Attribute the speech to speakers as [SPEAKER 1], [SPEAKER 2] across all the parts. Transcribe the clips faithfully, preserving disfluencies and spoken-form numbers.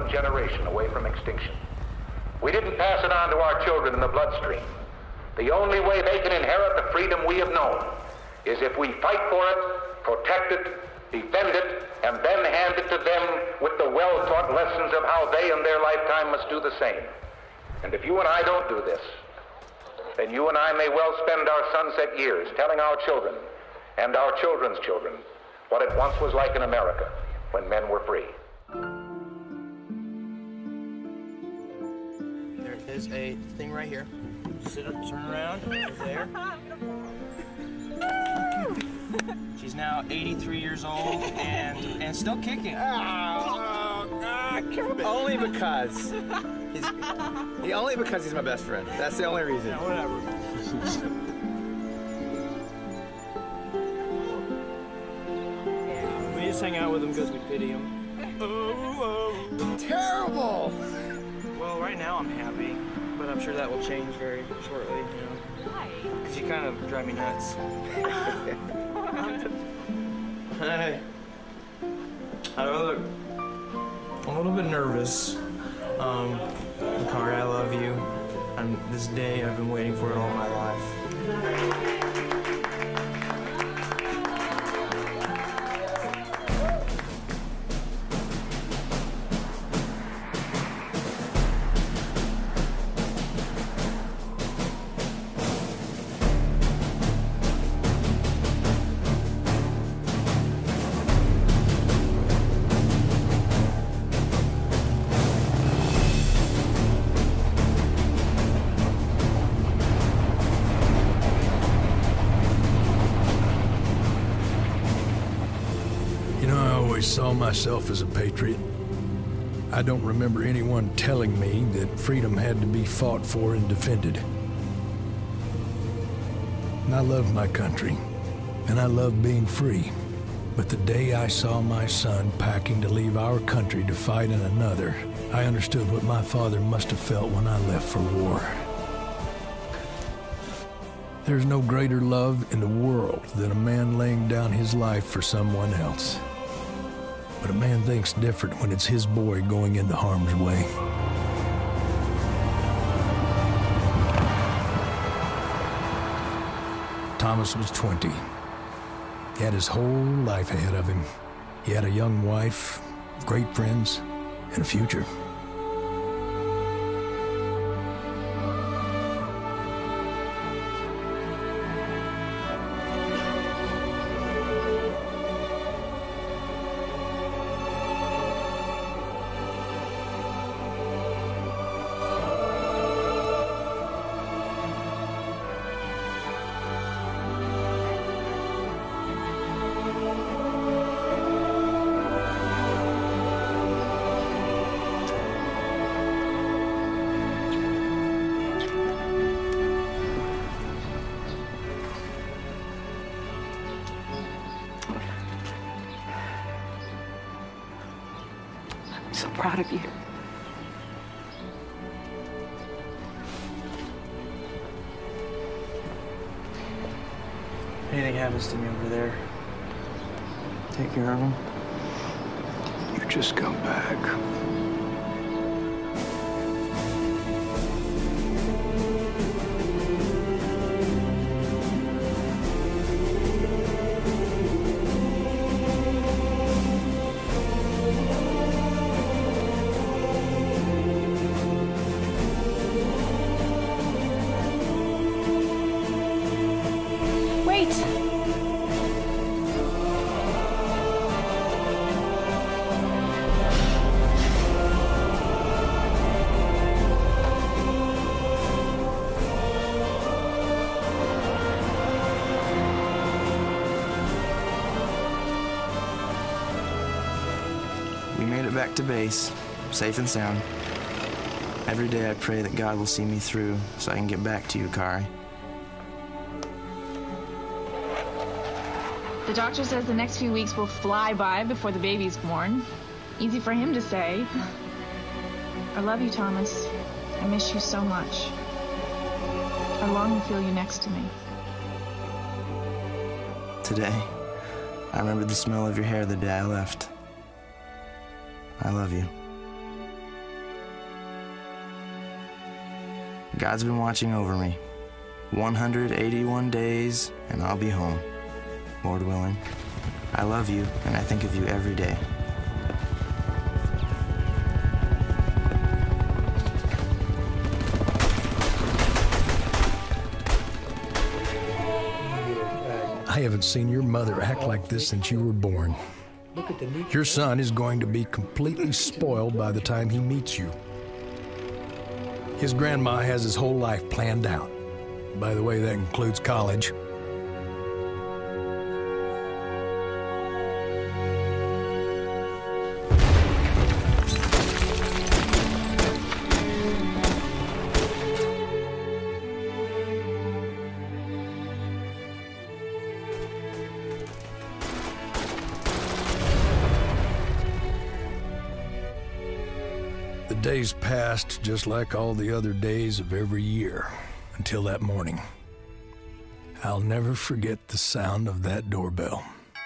[SPEAKER 1] one generation away from extinction. We didn't pass it on to our children in the bloodstream. The only way they can inherit the freedom we have known is if we fight for it, protect it, defend it, and then hand it to them with the well-taught lessons of how they in their lifetime must do the same. And if you and I don't do this, then you and I may well spend our sunset years telling our children and our children's children what it once was like in America when men were free.
[SPEAKER 2] There is a thing right here. Sit up, turn around, there. She's now eighty-three years old and and still kicking.
[SPEAKER 3] Oh, oh, oh, only because he's he, only because he's my best friend. That's the only reason.
[SPEAKER 2] Yeah, whatever. We just hang out with him because we pity him. Oh, oh.
[SPEAKER 3] Terrible.
[SPEAKER 2] Well, right now I'm happy, but I'm sure that will change very shortly. You know.
[SPEAKER 4] Why?
[SPEAKER 2] Because you kind of drive me nuts. Hey. How do I look? I'm a little bit nervous. Um, Kari, I love you. And this day, I've been waiting for it all my life.
[SPEAKER 5] I saw myself as a patriot. I don't remember anyone telling me that freedom had to be fought for and defended. And I love my country, and I love being free. But the day I saw my son packing to leave our country to fight in another, I understood what my father must have felt when I left for war. There's no greater love in the world than a man laying down his life for someone else. But a man thinks different when it's his boy going into harm's way. Thomas was twenty. He had his whole life ahead of him. He had a young wife, great friends, and a future.
[SPEAKER 4] I'm so proud of you.
[SPEAKER 2] Anything happens to me over there, take care of him.
[SPEAKER 5] You just come back.
[SPEAKER 2] We made it back to base, safe and sound. Every day I pray that God will see me through so I can get back to you, Kari.
[SPEAKER 4] The doctor says the next few weeks will fly by before the baby's born. Easy for him to say. I love you, Thomas. I miss you so much. I long to feel you next to me.
[SPEAKER 2] Today, I remember the smell of your hair the day I left. I love you. God's been watching over me. one hundred eighty-one days, and I'll be home, Lord willing. I love you, and I think of you every day.
[SPEAKER 5] I haven't seen your mother act like this since you were born. Your son is going to be completely spoiled by the time he meets you. His grandma has his whole life planned out. By the way, that includes college. The days passed just like all the other days of every year, until that morning. I'll never forget the sound of that doorbell.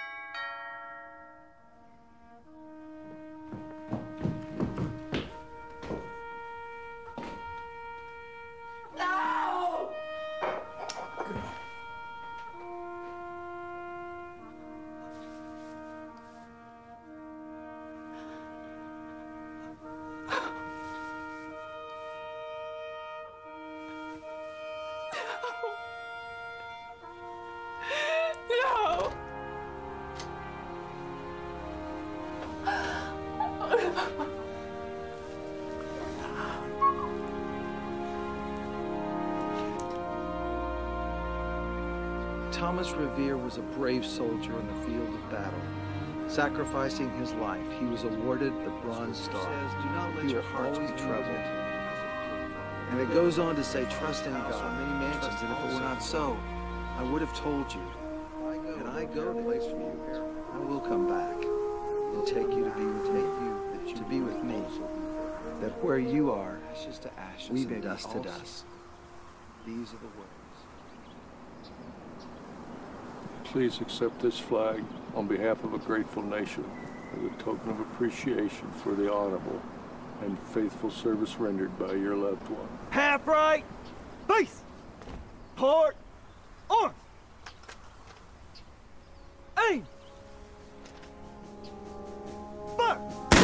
[SPEAKER 6] Thomas Revere was a brave soldier in the field of battle. Sacrificing his life, he was awarded the Bronze Star. Do not let your hearts be troubled. And it goes on to say, trust in God. Many mansions, and if it were not so, I would have told you. And I go to place for you. I will come back and take you to be with me, to be with me. That where you are, ashes to ashes, we may dust to dust. These are the words.
[SPEAKER 7] Please accept this flag on behalf of a grateful nation as a token of appreciation for the honorable and faithful service rendered by your loved one.
[SPEAKER 8] Half right, face, port, arms, aim, fire.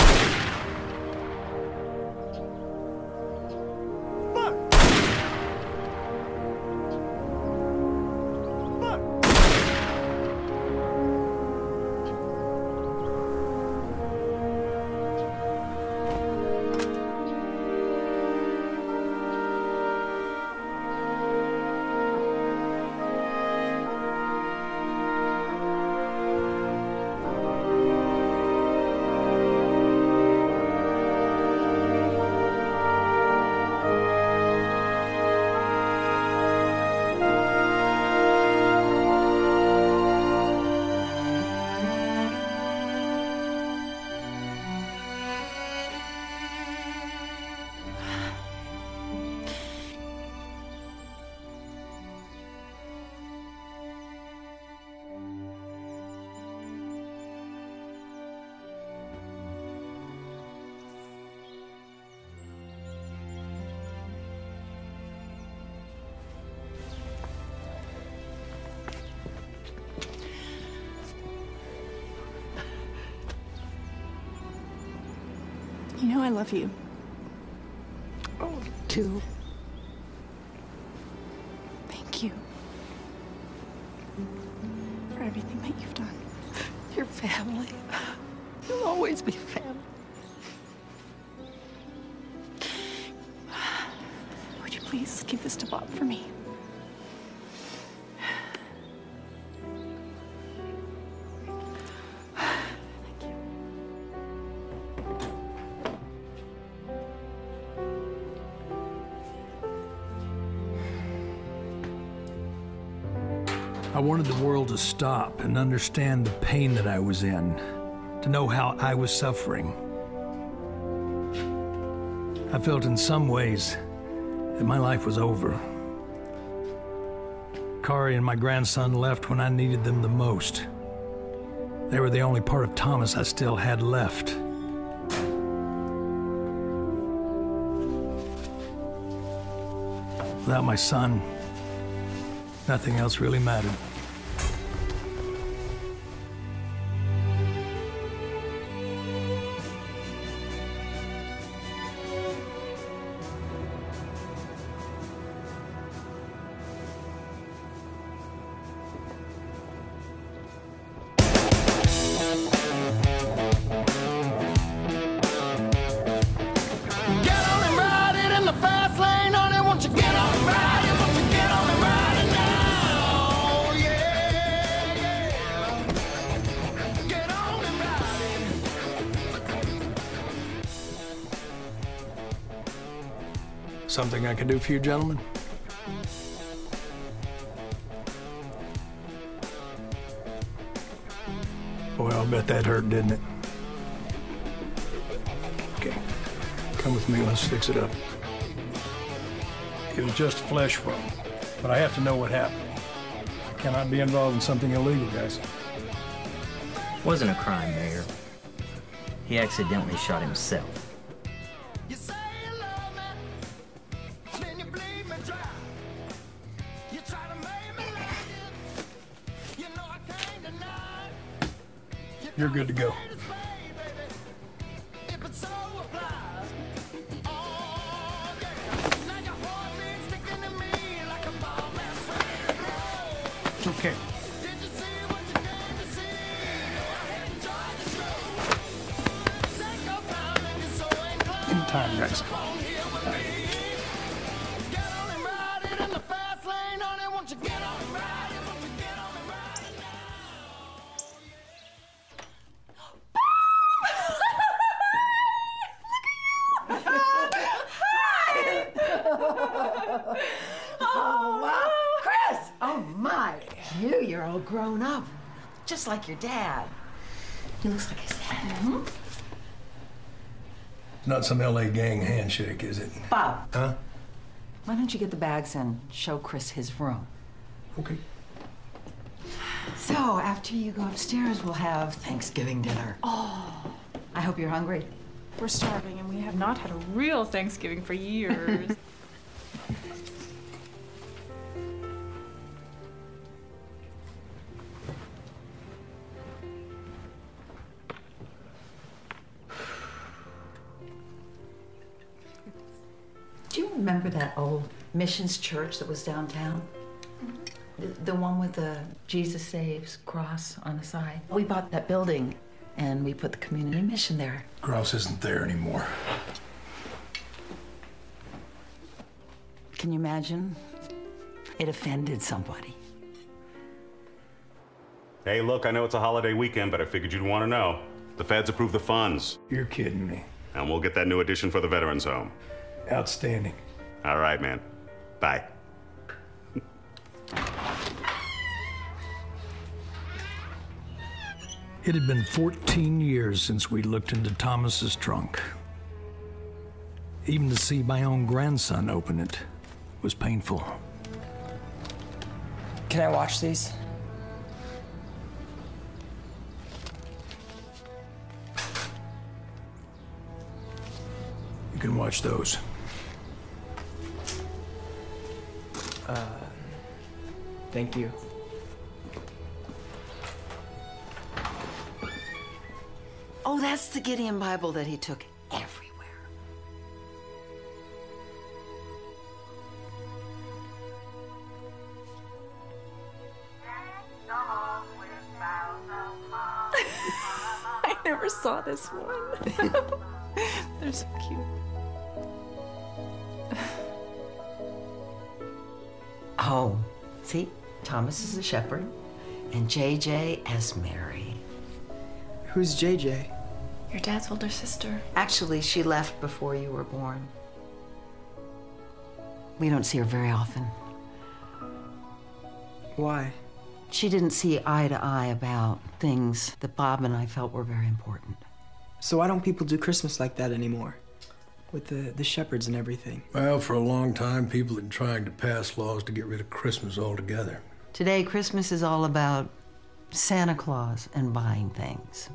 [SPEAKER 9] You know I love you.
[SPEAKER 10] Oh, too.
[SPEAKER 9] Thank you. For everything that you've done.
[SPEAKER 10] Your family. You'll always be family.
[SPEAKER 9] Would you please give this to Bob for me?
[SPEAKER 5] I wanted the world to stop and understand the pain that I was in, to know how I was suffering. I felt in some ways that my life was over. Kari and my grandson left when I needed them the most. They were the only part of Thomas I still had left. Without my son, nothing else really mattered. Something I can do for you, gentlemen? Boy, I'll bet that hurt, didn't it? Okay, come with me, let's fix it up. It was just a flesh wound, but I have to know what happened. I cannot be involved in something illegal, guys.
[SPEAKER 11] It wasn't a crime, Mayor. He accidentally shot himself.
[SPEAKER 5] You're good to go. It's okay. Anytime, guys.
[SPEAKER 10] Oh, wow. Chris! Oh, my. You, you're all grown up. Just like your dad. He looks like his dad. Mm-hmm.
[SPEAKER 5] It's not some L A gang handshake, is it?
[SPEAKER 10] Bob.
[SPEAKER 5] Huh?
[SPEAKER 10] Why don't you get the bags and show Chris his room?
[SPEAKER 5] Okay.
[SPEAKER 10] So, after you go upstairs, we'll have Thanksgiving dinner.
[SPEAKER 4] Oh.
[SPEAKER 10] I hope you're hungry.
[SPEAKER 4] We're starving, and we have not had a real Thanksgiving for years.
[SPEAKER 10] Do you remember that old missions church that was downtown? Mm-hmm. the, the one with the Jesus Saves cross on the side? We bought that building and we put the community mission there.
[SPEAKER 5] Cross isn't there anymore.
[SPEAKER 10] Can you imagine? It offended somebody.
[SPEAKER 12] Hey, look, I know it's a holiday weekend, but I figured you'd want to know. The feds approved the funds.
[SPEAKER 5] You're kidding me.
[SPEAKER 12] And we'll get that new addition for the Veterans Home.
[SPEAKER 5] Outstanding.
[SPEAKER 12] All right, man. Bye.
[SPEAKER 5] It had been fourteen years since we looked into Thomas's trunk. Even to see my own grandson open it was painful.
[SPEAKER 2] Can I watch these?
[SPEAKER 5] You can watch those.
[SPEAKER 2] Uh, thank you.
[SPEAKER 10] Oh, that's the Gideon Bible that he took everywhere.
[SPEAKER 9] I never saw this one. They're so cute.
[SPEAKER 10] Oh, see, Thomas is a shepherd, and J J as Mary.
[SPEAKER 2] Who's J J?
[SPEAKER 9] Your dad's older sister.
[SPEAKER 10] Actually, she left before you were born. We don't see her very often.
[SPEAKER 2] Why?
[SPEAKER 10] She didn't see eye to eye about things that Bob and I felt were very important.
[SPEAKER 2] So why don't people do Christmas like that anymore? With the, the shepherds and everything.
[SPEAKER 5] Well, for a long time, people had been trying to pass laws to get rid of Christmas altogether.
[SPEAKER 10] Today, Christmas is all about Santa Claus and buying things.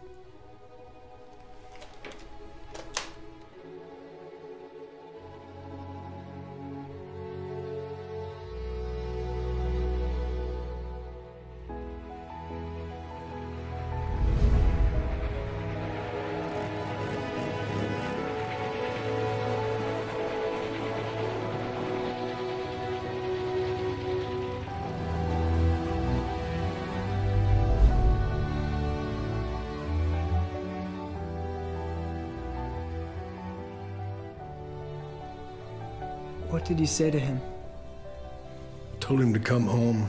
[SPEAKER 2] What did you say to him?
[SPEAKER 5] Told him to come home.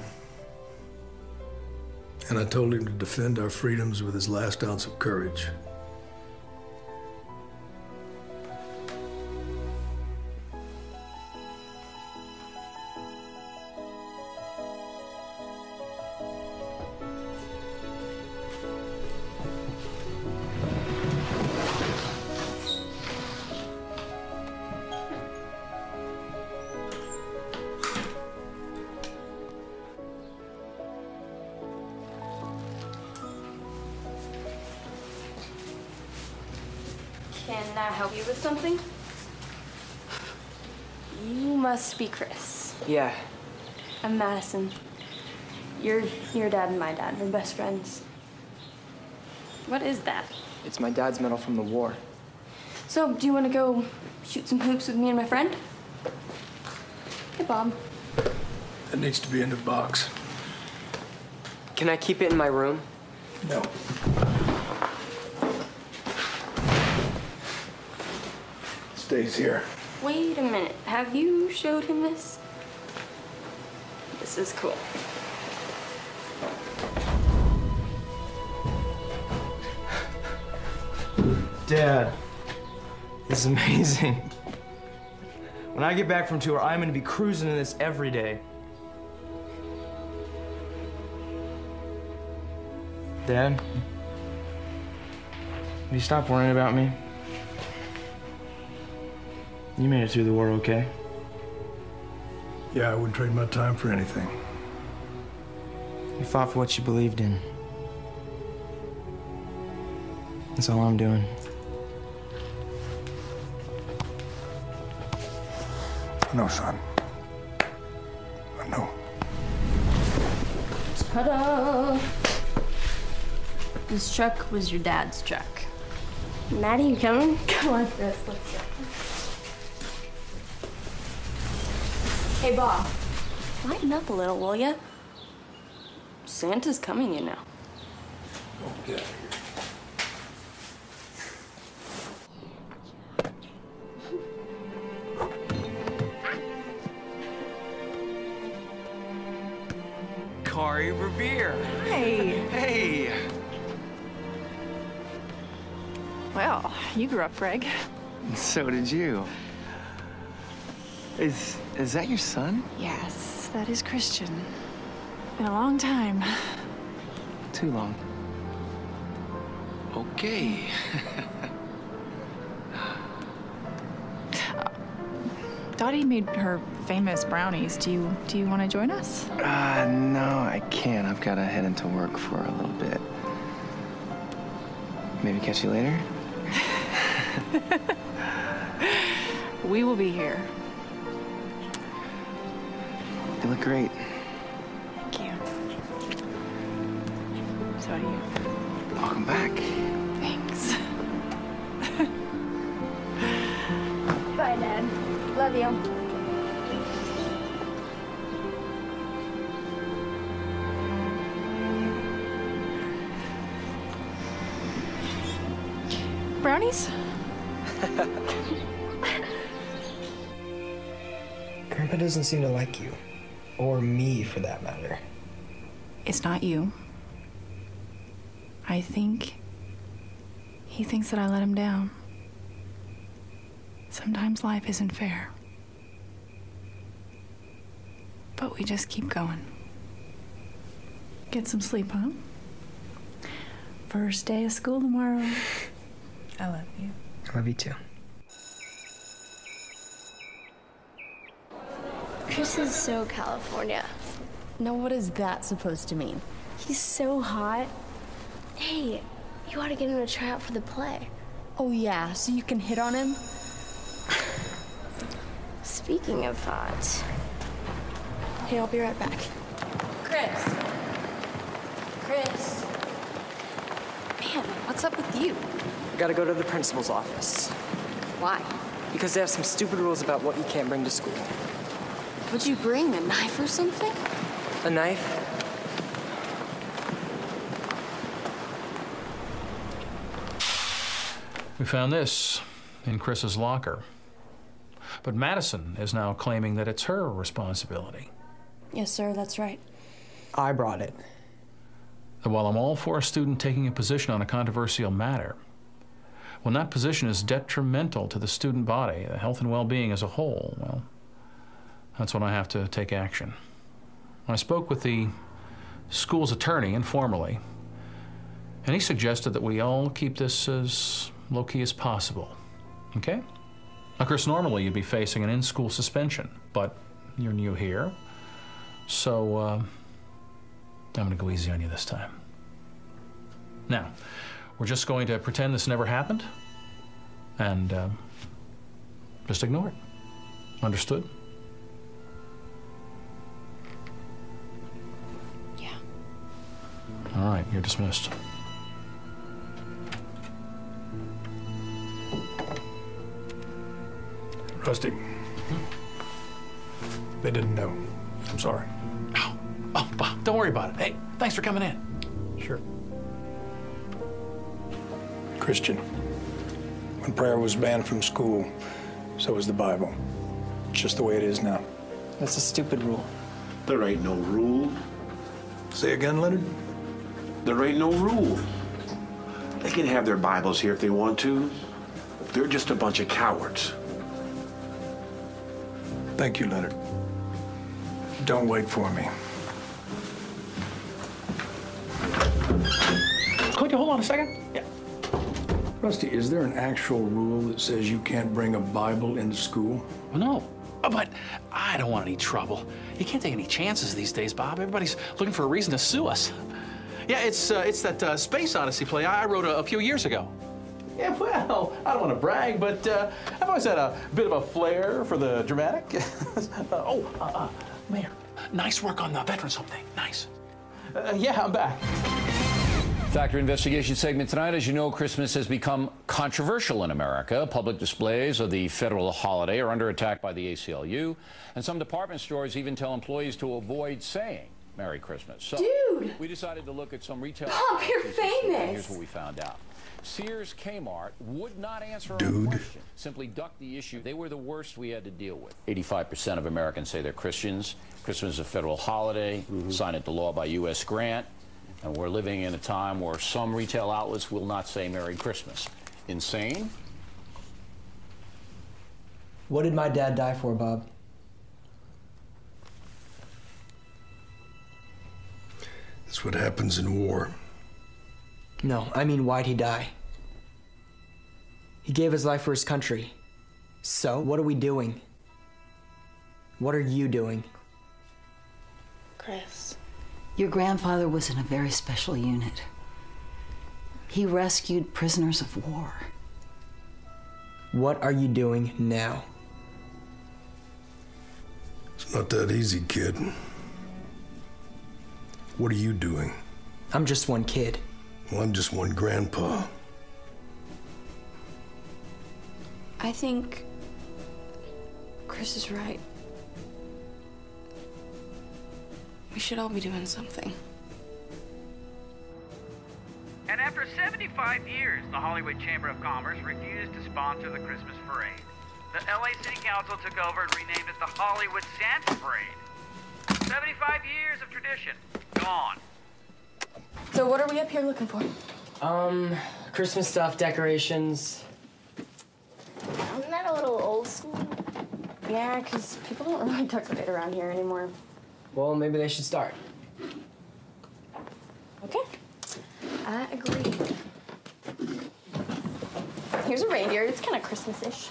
[SPEAKER 5] And I told him to defend our freedoms with his last ounce of courage.
[SPEAKER 13] Can I help you with something? You must be Chris.
[SPEAKER 2] Yeah.
[SPEAKER 13] I'm Madison. You're your dad and my dad. We're best friends. What is that?
[SPEAKER 2] It's my dad's medal from the war.
[SPEAKER 13] So, do you want to go shoot some hoops with me and my friend? Hey, Bob.
[SPEAKER 5] It needs to be in the box.
[SPEAKER 2] Can I keep it in my room?
[SPEAKER 5] No. Stays here.
[SPEAKER 13] Wait a minute. Have you showed him this? This is cool.
[SPEAKER 2] Dad, this is amazing. When I get back from tour, I'm gonna be cruising in this every day. Dad, will you stop worrying about me? You made it through the war okay?
[SPEAKER 5] Yeah, I wouldn't trade my time for anything.
[SPEAKER 2] You fought for what you believed in. That's all I'm doing.
[SPEAKER 5] No, son. I know.
[SPEAKER 13] Ta-da! This truck was your dad's truck. Maddie, you coming? Come on, Chris, let's go. Hey, Bob. Lighten up a little, will ya? Santa's coming, you know.
[SPEAKER 5] Oh, get out of here.
[SPEAKER 2] Kari Revere.
[SPEAKER 14] Hey.
[SPEAKER 2] Hey.
[SPEAKER 14] Well, you grew up, Greg.
[SPEAKER 3] So did you. Is is that your son?
[SPEAKER 14] Yes, that is Christian. Been a long time.
[SPEAKER 3] Too long. Okay.
[SPEAKER 14] Dottie made her famous brownies. Do you do you want to join us?
[SPEAKER 3] Uh, no, I can't. I've got to head into work for a little bit. Maybe catch you later?
[SPEAKER 14] We will be here.
[SPEAKER 3] You look great.
[SPEAKER 14] Thank you. So do you.
[SPEAKER 3] Welcome back.
[SPEAKER 14] Thanks.
[SPEAKER 13] Bye, Dad. Love you.
[SPEAKER 14] Brownies?
[SPEAKER 2] Grandpa doesn't seem to like you. Or me, for that matter.
[SPEAKER 14] It's not you. I think he thinks that I let him down. Sometimes life isn't fair. But we just keep going. Get some sleep, huh? First day of school tomorrow. I love you.
[SPEAKER 2] I love you too.
[SPEAKER 13] Chris is so California. Now, what is that supposed to mean? He's so hot. Hey, you ought to get him to try out for the play. Oh, yeah, so you can hit on him? Speaking of hot. Hey, I'll be right back. Chris. Chris. Man, what's up with you?
[SPEAKER 2] I gotta go to the principal's office.
[SPEAKER 13] Why?
[SPEAKER 2] Because they have some stupid rules about what you can't bring to school.
[SPEAKER 13] What'd you bring, a knife or something?
[SPEAKER 2] A knife?
[SPEAKER 15] We found this in Chris's locker. But Madison is now claiming that it's her responsibility.
[SPEAKER 13] Yes, sir, that's right.
[SPEAKER 2] I brought it.
[SPEAKER 15] And while I'm all for a student taking a position on a controversial matter, when that position is detrimental to the student body, the health and well-being as a whole, well, that's when I have to take action. I spoke with the school's attorney informally, and he suggested that we all keep this as low-key as possible. Okay? Of course, normally you'd be facing an in-school suspension, but you're new here, so uh, I'm gonna go easy on you this time. Now, we're just going to pretend this never happened, and uh, just ignore it. Understood?
[SPEAKER 13] Yeah.
[SPEAKER 15] All right, you're dismissed.
[SPEAKER 5] Rusty, they didn't know. I'm sorry.
[SPEAKER 15] Oh, oh, Bob, don't worry about it. Hey, thanks for coming in.
[SPEAKER 5] Sure. Christian, when prayer was banned from school, so was the Bible. It's just the way it is now.
[SPEAKER 2] That's a stupid rule.
[SPEAKER 16] There ain't no rule.
[SPEAKER 5] Say again, Leonard?
[SPEAKER 16] There ain't no rule. They can have their Bibles here if they want to. They're just a bunch of cowards.
[SPEAKER 5] Thank you, Leonard. Don't wait for me.
[SPEAKER 15] Could you hold on a second? Yeah.
[SPEAKER 5] Rusty, is there an actual rule that says you can't bring a Bible into school?
[SPEAKER 15] No, but I don't want any trouble. You can't take any chances these days, Bob. Everybody's looking for a reason to sue us. Yeah, it's uh, it's that uh, Space Odyssey play I wrote a, a few years ago. Yeah, well, I don't want to brag, but uh, I've always had a bit of a flair for the dramatic. uh, oh, uh, uh, Mayor, nice work on the Veterans Home thing. Nice. Uh, yeah, I'm back.
[SPEAKER 17] Factor Investigation segment tonight. As you know, Christmas has become controversial in America. Public displays of the federal holiday are under attack by the A C L U, and some department stores even tell employees to avoid saying Merry Christmas. So,
[SPEAKER 9] Dude!
[SPEAKER 17] we decided to look at some retail...
[SPEAKER 9] Bob, you're famous!
[SPEAKER 17] And here's what we found out. Sears Kmart would not answer
[SPEAKER 5] Dude.
[SPEAKER 17] our question, simply ducked the issue. They were the worst we had to deal with. eighty-five percent of Americans say they're Christians. Christmas is a federal holiday, mm-hmm. signed into law by U S grant, and we're living in a time where some retail outlets will not say Merry Christmas. Insane?
[SPEAKER 2] What did my dad die for, Bob?
[SPEAKER 5] That's what happens in war.
[SPEAKER 2] No, I mean, why'd he die? He gave his life for his country. So, what are we doing? What are you doing?
[SPEAKER 10] Chris. Your grandfather was in a very special unit. He rescued prisoners of war.
[SPEAKER 2] What are you doing now?
[SPEAKER 5] It's not that easy, kid. What are you doing?
[SPEAKER 2] I'm just one kid.
[SPEAKER 5] Well, I'm just one grandpa.
[SPEAKER 13] I think Chris is right. We should all be doing something.
[SPEAKER 18] And after seventy-five years, the Hollywood Chamber of Commerce refused to sponsor the Christmas parade. The L A City Council took over and renamed it the Hollywood Santa Parade. seventy-five years of tradition, gone.
[SPEAKER 13] So what are we up here looking for?
[SPEAKER 2] Um, Christmas stuff, decorations.
[SPEAKER 13] Isn't that a little old school? Yeah, because people don't really decorate around here anymore.
[SPEAKER 2] Well, maybe they should start.
[SPEAKER 13] Okay. I agree. Here's a reindeer. It's kind of Christmas-ish.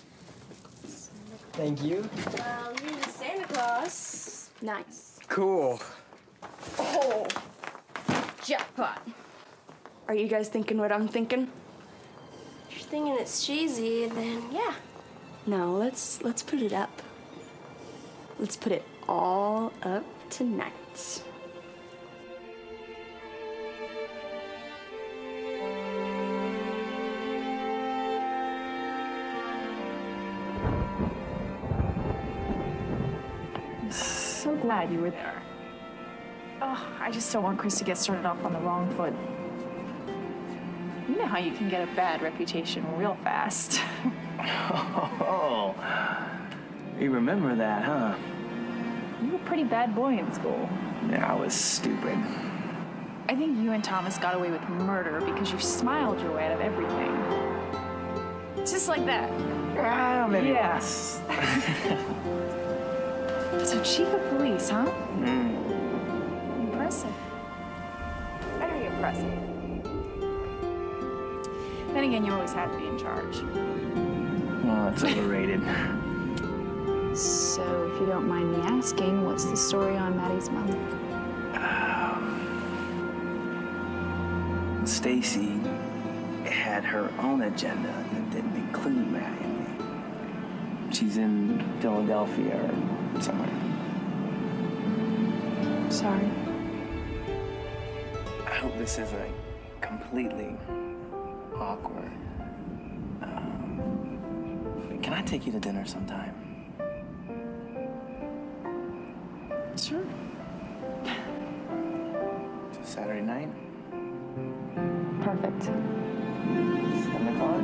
[SPEAKER 2] Thank you.
[SPEAKER 13] Well, you Santa Claus. Nice.
[SPEAKER 2] Cool.
[SPEAKER 13] Oh, jackpot. Are you guys thinking what I'm thinking?
[SPEAKER 9] If you're thinking it's cheesy, then yeah.
[SPEAKER 13] No, let's let's put it up. Let's put it all up tonight.
[SPEAKER 4] So glad you were there. Oh, I just don't want Chris to get started off on the wrong foot. You know how you can get a bad reputation real fast.
[SPEAKER 15] Oh,
[SPEAKER 2] You remember that, huh?
[SPEAKER 4] You were a pretty bad boy in school.
[SPEAKER 2] Yeah, I was stupid.
[SPEAKER 4] I think you and Thomas got away with murder because you smiled your way out of everything. Just like that.
[SPEAKER 2] Ah, maybe
[SPEAKER 4] yes. So chief of police, huh?
[SPEAKER 2] Mm.
[SPEAKER 4] Impressive. Very impressive. Then again, you always had to be in charge.
[SPEAKER 2] Well, that's overrated.
[SPEAKER 4] So, if you don't mind me asking, what's the story on Maddie's mom?
[SPEAKER 2] Um, Stacy had her own agenda that didn't include Maddie and me. She's in Philadelphia or somewhere.
[SPEAKER 4] Sorry.
[SPEAKER 2] I hope this isn't completely awkward. Um, can I take you to dinner sometime?
[SPEAKER 4] Sure.
[SPEAKER 2] Saturday night?
[SPEAKER 4] Perfect.
[SPEAKER 2] Seven o'clock?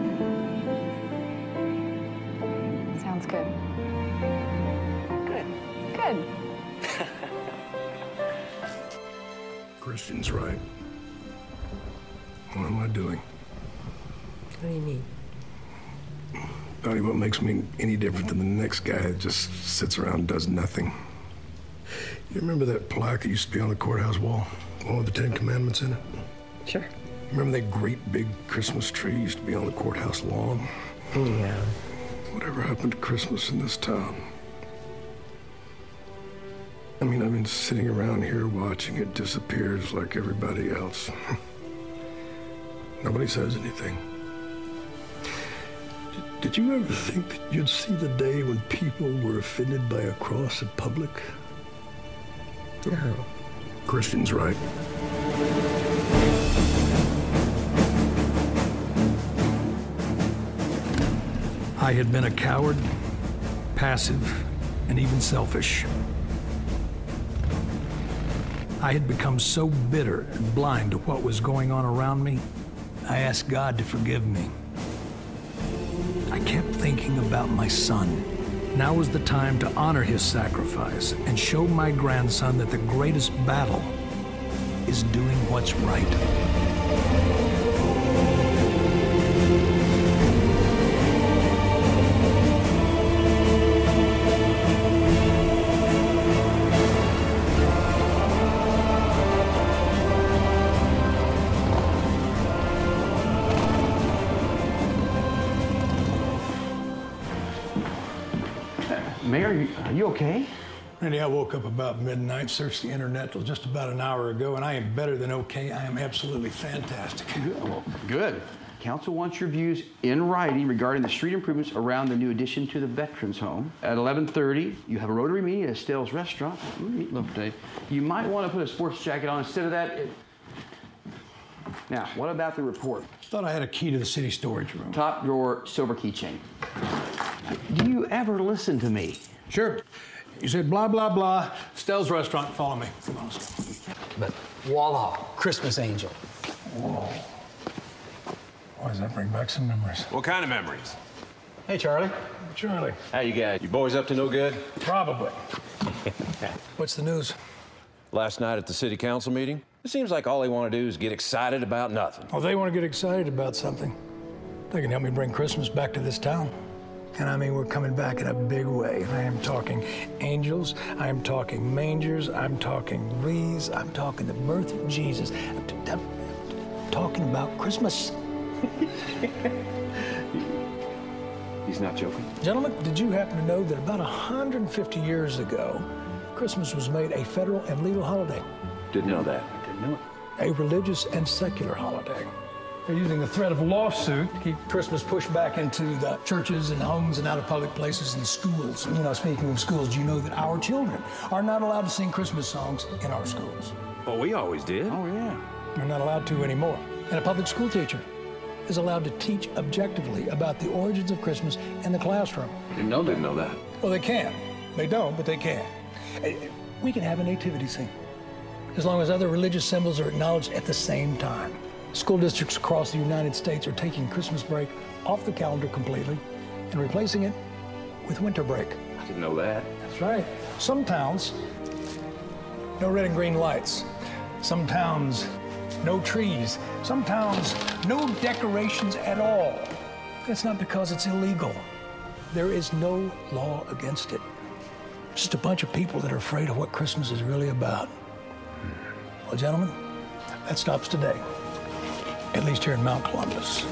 [SPEAKER 4] Sounds good.
[SPEAKER 2] Good.
[SPEAKER 4] Good.
[SPEAKER 5] Christian's right. What am I doing?
[SPEAKER 9] What do you mean?
[SPEAKER 5] Donnie, what makes me any different than the next guy that just sits around and does nothing? You remember that plaque that used to be on the courthouse wall? One with the Ten Commandments in it?
[SPEAKER 9] Sure.
[SPEAKER 5] Remember that great big Christmas tree used to be on the courthouse lawn?
[SPEAKER 9] Yeah.
[SPEAKER 5] Whatever happened to Christmas in this town? I mean, I've been sitting around here watching it disappear just like everybody else. Nobody says anything. Did, did you ever think that you'd see the day when people were offended by a cross in public?
[SPEAKER 9] No.
[SPEAKER 5] Christian's right. I had been a coward, passive, and even selfish. I had become so bitter and blind to what was going on around me, I asked God to forgive me. I kept thinking about my son. Now was the time to honor his sacrifice and show my grandson that the greatest battle is doing what's right.
[SPEAKER 19] Mayor, are you, are you okay?
[SPEAKER 5] Randy, I woke up about midnight, searched the internet till just about an hour ago, and I am better than okay. I am absolutely fantastic.
[SPEAKER 19] Good. Well, good. Council wants your views in writing regarding the street improvements around the new addition to the Veterans Home. At eleven thirty, you have a Rotary meeting at Estelle's Restaurant. Meatloaf Day. You might want to put a sports jacket on instead of that. It... Now, what about the report?
[SPEAKER 5] Thought I had a key to the city storage room.
[SPEAKER 19] Top drawer, silver keychain. Do you ever listen to me?
[SPEAKER 5] Sure. You said blah, blah, blah. Stell's Restaurant, follow me. Come on, let's go.
[SPEAKER 20] But voila, Christmas angel.
[SPEAKER 5] Whoa. Why does that bring back some memories?
[SPEAKER 21] What kind of memories?
[SPEAKER 20] Hey, Charlie.
[SPEAKER 5] Charlie.
[SPEAKER 21] How you guys? You boys up to no good?
[SPEAKER 5] Probably. What's the news?
[SPEAKER 21] Last night at the city council meeting, it seems like all they want to do is get excited about nothing.
[SPEAKER 5] Well, they want to get excited about something. They can help me bring Christmas back to this town. And I mean, we're coming back in a big way. I am talking angels, I am talking mangers, I'm talking wreaths, I'm talking the birth of Jesus. I'm, t I'm talking about Christmas.
[SPEAKER 19] He's not joking.
[SPEAKER 5] Gentlemen, did you happen to know that about one hundred fifty years ago, Christmas was made a federal and legal holiday?
[SPEAKER 19] Didn't know that.
[SPEAKER 5] I didn't know it. A religious and secular holiday. They're using the threat of lawsuit to keep Christmas pushed back into the churches and homes and out of public places and schools. You know, speaking of schools, do you know that our children are not allowed to sing Christmas songs in our schools?
[SPEAKER 21] Well, we always did.
[SPEAKER 19] Oh, yeah.
[SPEAKER 5] They're not allowed to anymore. And a public school teacher is allowed to teach objectively about the origins of Christmas in the classroom.
[SPEAKER 19] Didn't know, didn't know that.
[SPEAKER 5] Well, they can. They don't, but they can. We can have a nativity scene as long as other religious symbols are acknowledged at the same time. School districts across the United States are taking Christmas break off the calendar completely and replacing it with winter break.
[SPEAKER 16] I didn't know that.
[SPEAKER 5] That's right. Some towns, no red and green lights. Some towns, no trees. Some towns, no decorations at all. That's not because it's illegal. There is no law against it. Just a bunch of people that are afraid of what Christmas is really about. Well, gentlemen, that stops today. At least here in Mount Columbus.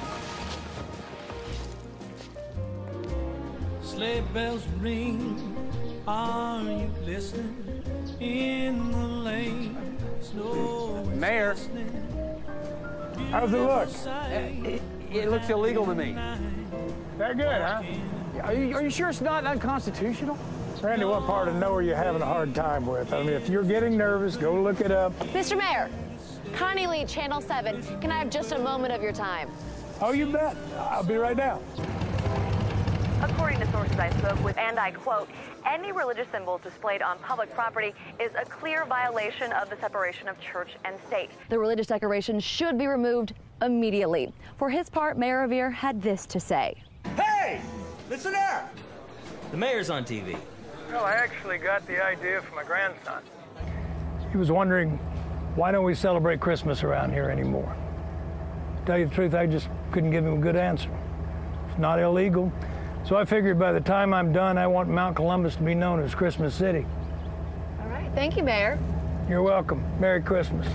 [SPEAKER 1] Sleigh bells ring, are you listening? In the lane, snow is
[SPEAKER 3] Mayor,
[SPEAKER 1] glistening.
[SPEAKER 3] how's it look? It, it looks illegal to me.
[SPEAKER 22] That good, huh?
[SPEAKER 3] Are you, are you sure it's not unconstitutional?
[SPEAKER 22] Randy, what part of nowhere you having a hard time with? I mean, if you're getting nervous, go look it up.
[SPEAKER 23] Mister Mayor, Connie Lee, Channel seven. Can I have just a moment of your time?
[SPEAKER 22] Oh, you bet. I'll be right down.
[SPEAKER 24] According to sources I spoke with, and I quote, any religious symbols displayed on public property is a clear violation of the separation of church and state.
[SPEAKER 23] The religious decorations should be removed immediately. For his part, Mayor Revere had this to say.
[SPEAKER 8] Hey, listen there.
[SPEAKER 2] The mayor's on T V.
[SPEAKER 22] Well, I actually got the idea from my grandson. He was wondering, why don't we celebrate Christmas around here anymore? To tell you the truth, I just couldn't give him a good answer. It's not illegal. So I figured by the time I'm done, I want Mount Columbus to be known as Christmas City.
[SPEAKER 23] All right, thank you, Mayor.
[SPEAKER 22] You're welcome. Merry Christmas.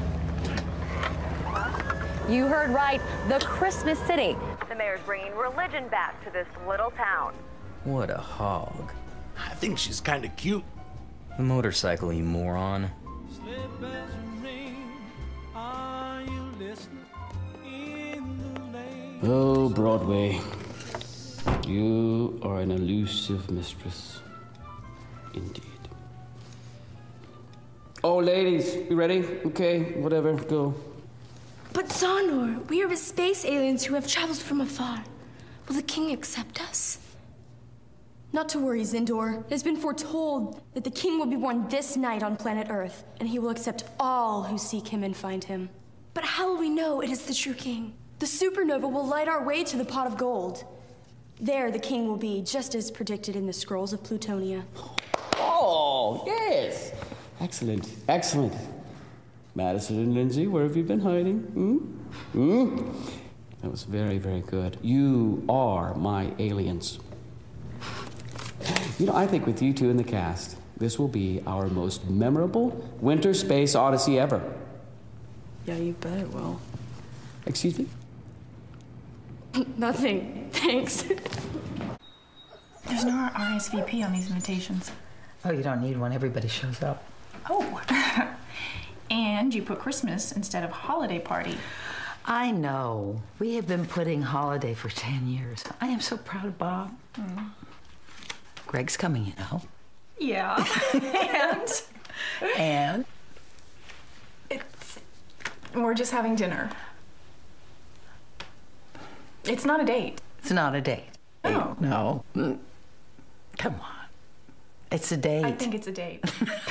[SPEAKER 23] You heard right, the Christmas City.
[SPEAKER 24] The mayor's bringing religion back to this little town.
[SPEAKER 11] What a hog.
[SPEAKER 8] I think she's kind of cute.
[SPEAKER 11] The motorcycle, you moron.
[SPEAKER 1] Sleigh bells ring, are you listening? In the lane.
[SPEAKER 25] Oh, Broadway. You are an elusive mistress. Indeed. Oh, ladies, you ready? Okay, whatever, go.
[SPEAKER 13] But Sondor, we are the space aliens who have traveled from afar. Will the king accept us? Not to worry, Zindor. It has been foretold that the king will be born this night on planet Earth, and he will accept all who seek him and find him. But how will we know it is the true king? The supernova will light our way to the pot of gold. There, the king will be, just as predicted in the scrolls of Plutonia.
[SPEAKER 25] Oh, yes. Excellent, excellent. Madison and Lindsay, where have you been hiding? Hmm? Hmm? That was very, very good. You are my aliens. You know, I think with you two in the cast, this will be our most memorable winter space odyssey ever.
[SPEAKER 14] Yeah, you bet it will.
[SPEAKER 25] Excuse me?
[SPEAKER 13] Nothing. Thanks.
[SPEAKER 14] There's no R S V P on these invitations.
[SPEAKER 10] Oh, you don't need one. Everybody shows up.
[SPEAKER 14] Oh. And you put Christmas instead of holiday party.
[SPEAKER 10] I know. We have been putting holiday for ten years. I am so proud of Bob.
[SPEAKER 14] Mm.
[SPEAKER 10] Greg's coming, you know.
[SPEAKER 14] Yeah. and?
[SPEAKER 10] And?
[SPEAKER 14] It's... We're just having dinner. It's not a date.
[SPEAKER 10] It's not a date.
[SPEAKER 14] Oh.
[SPEAKER 10] No. Mm. Come on. It's a date.
[SPEAKER 14] I think it's a date.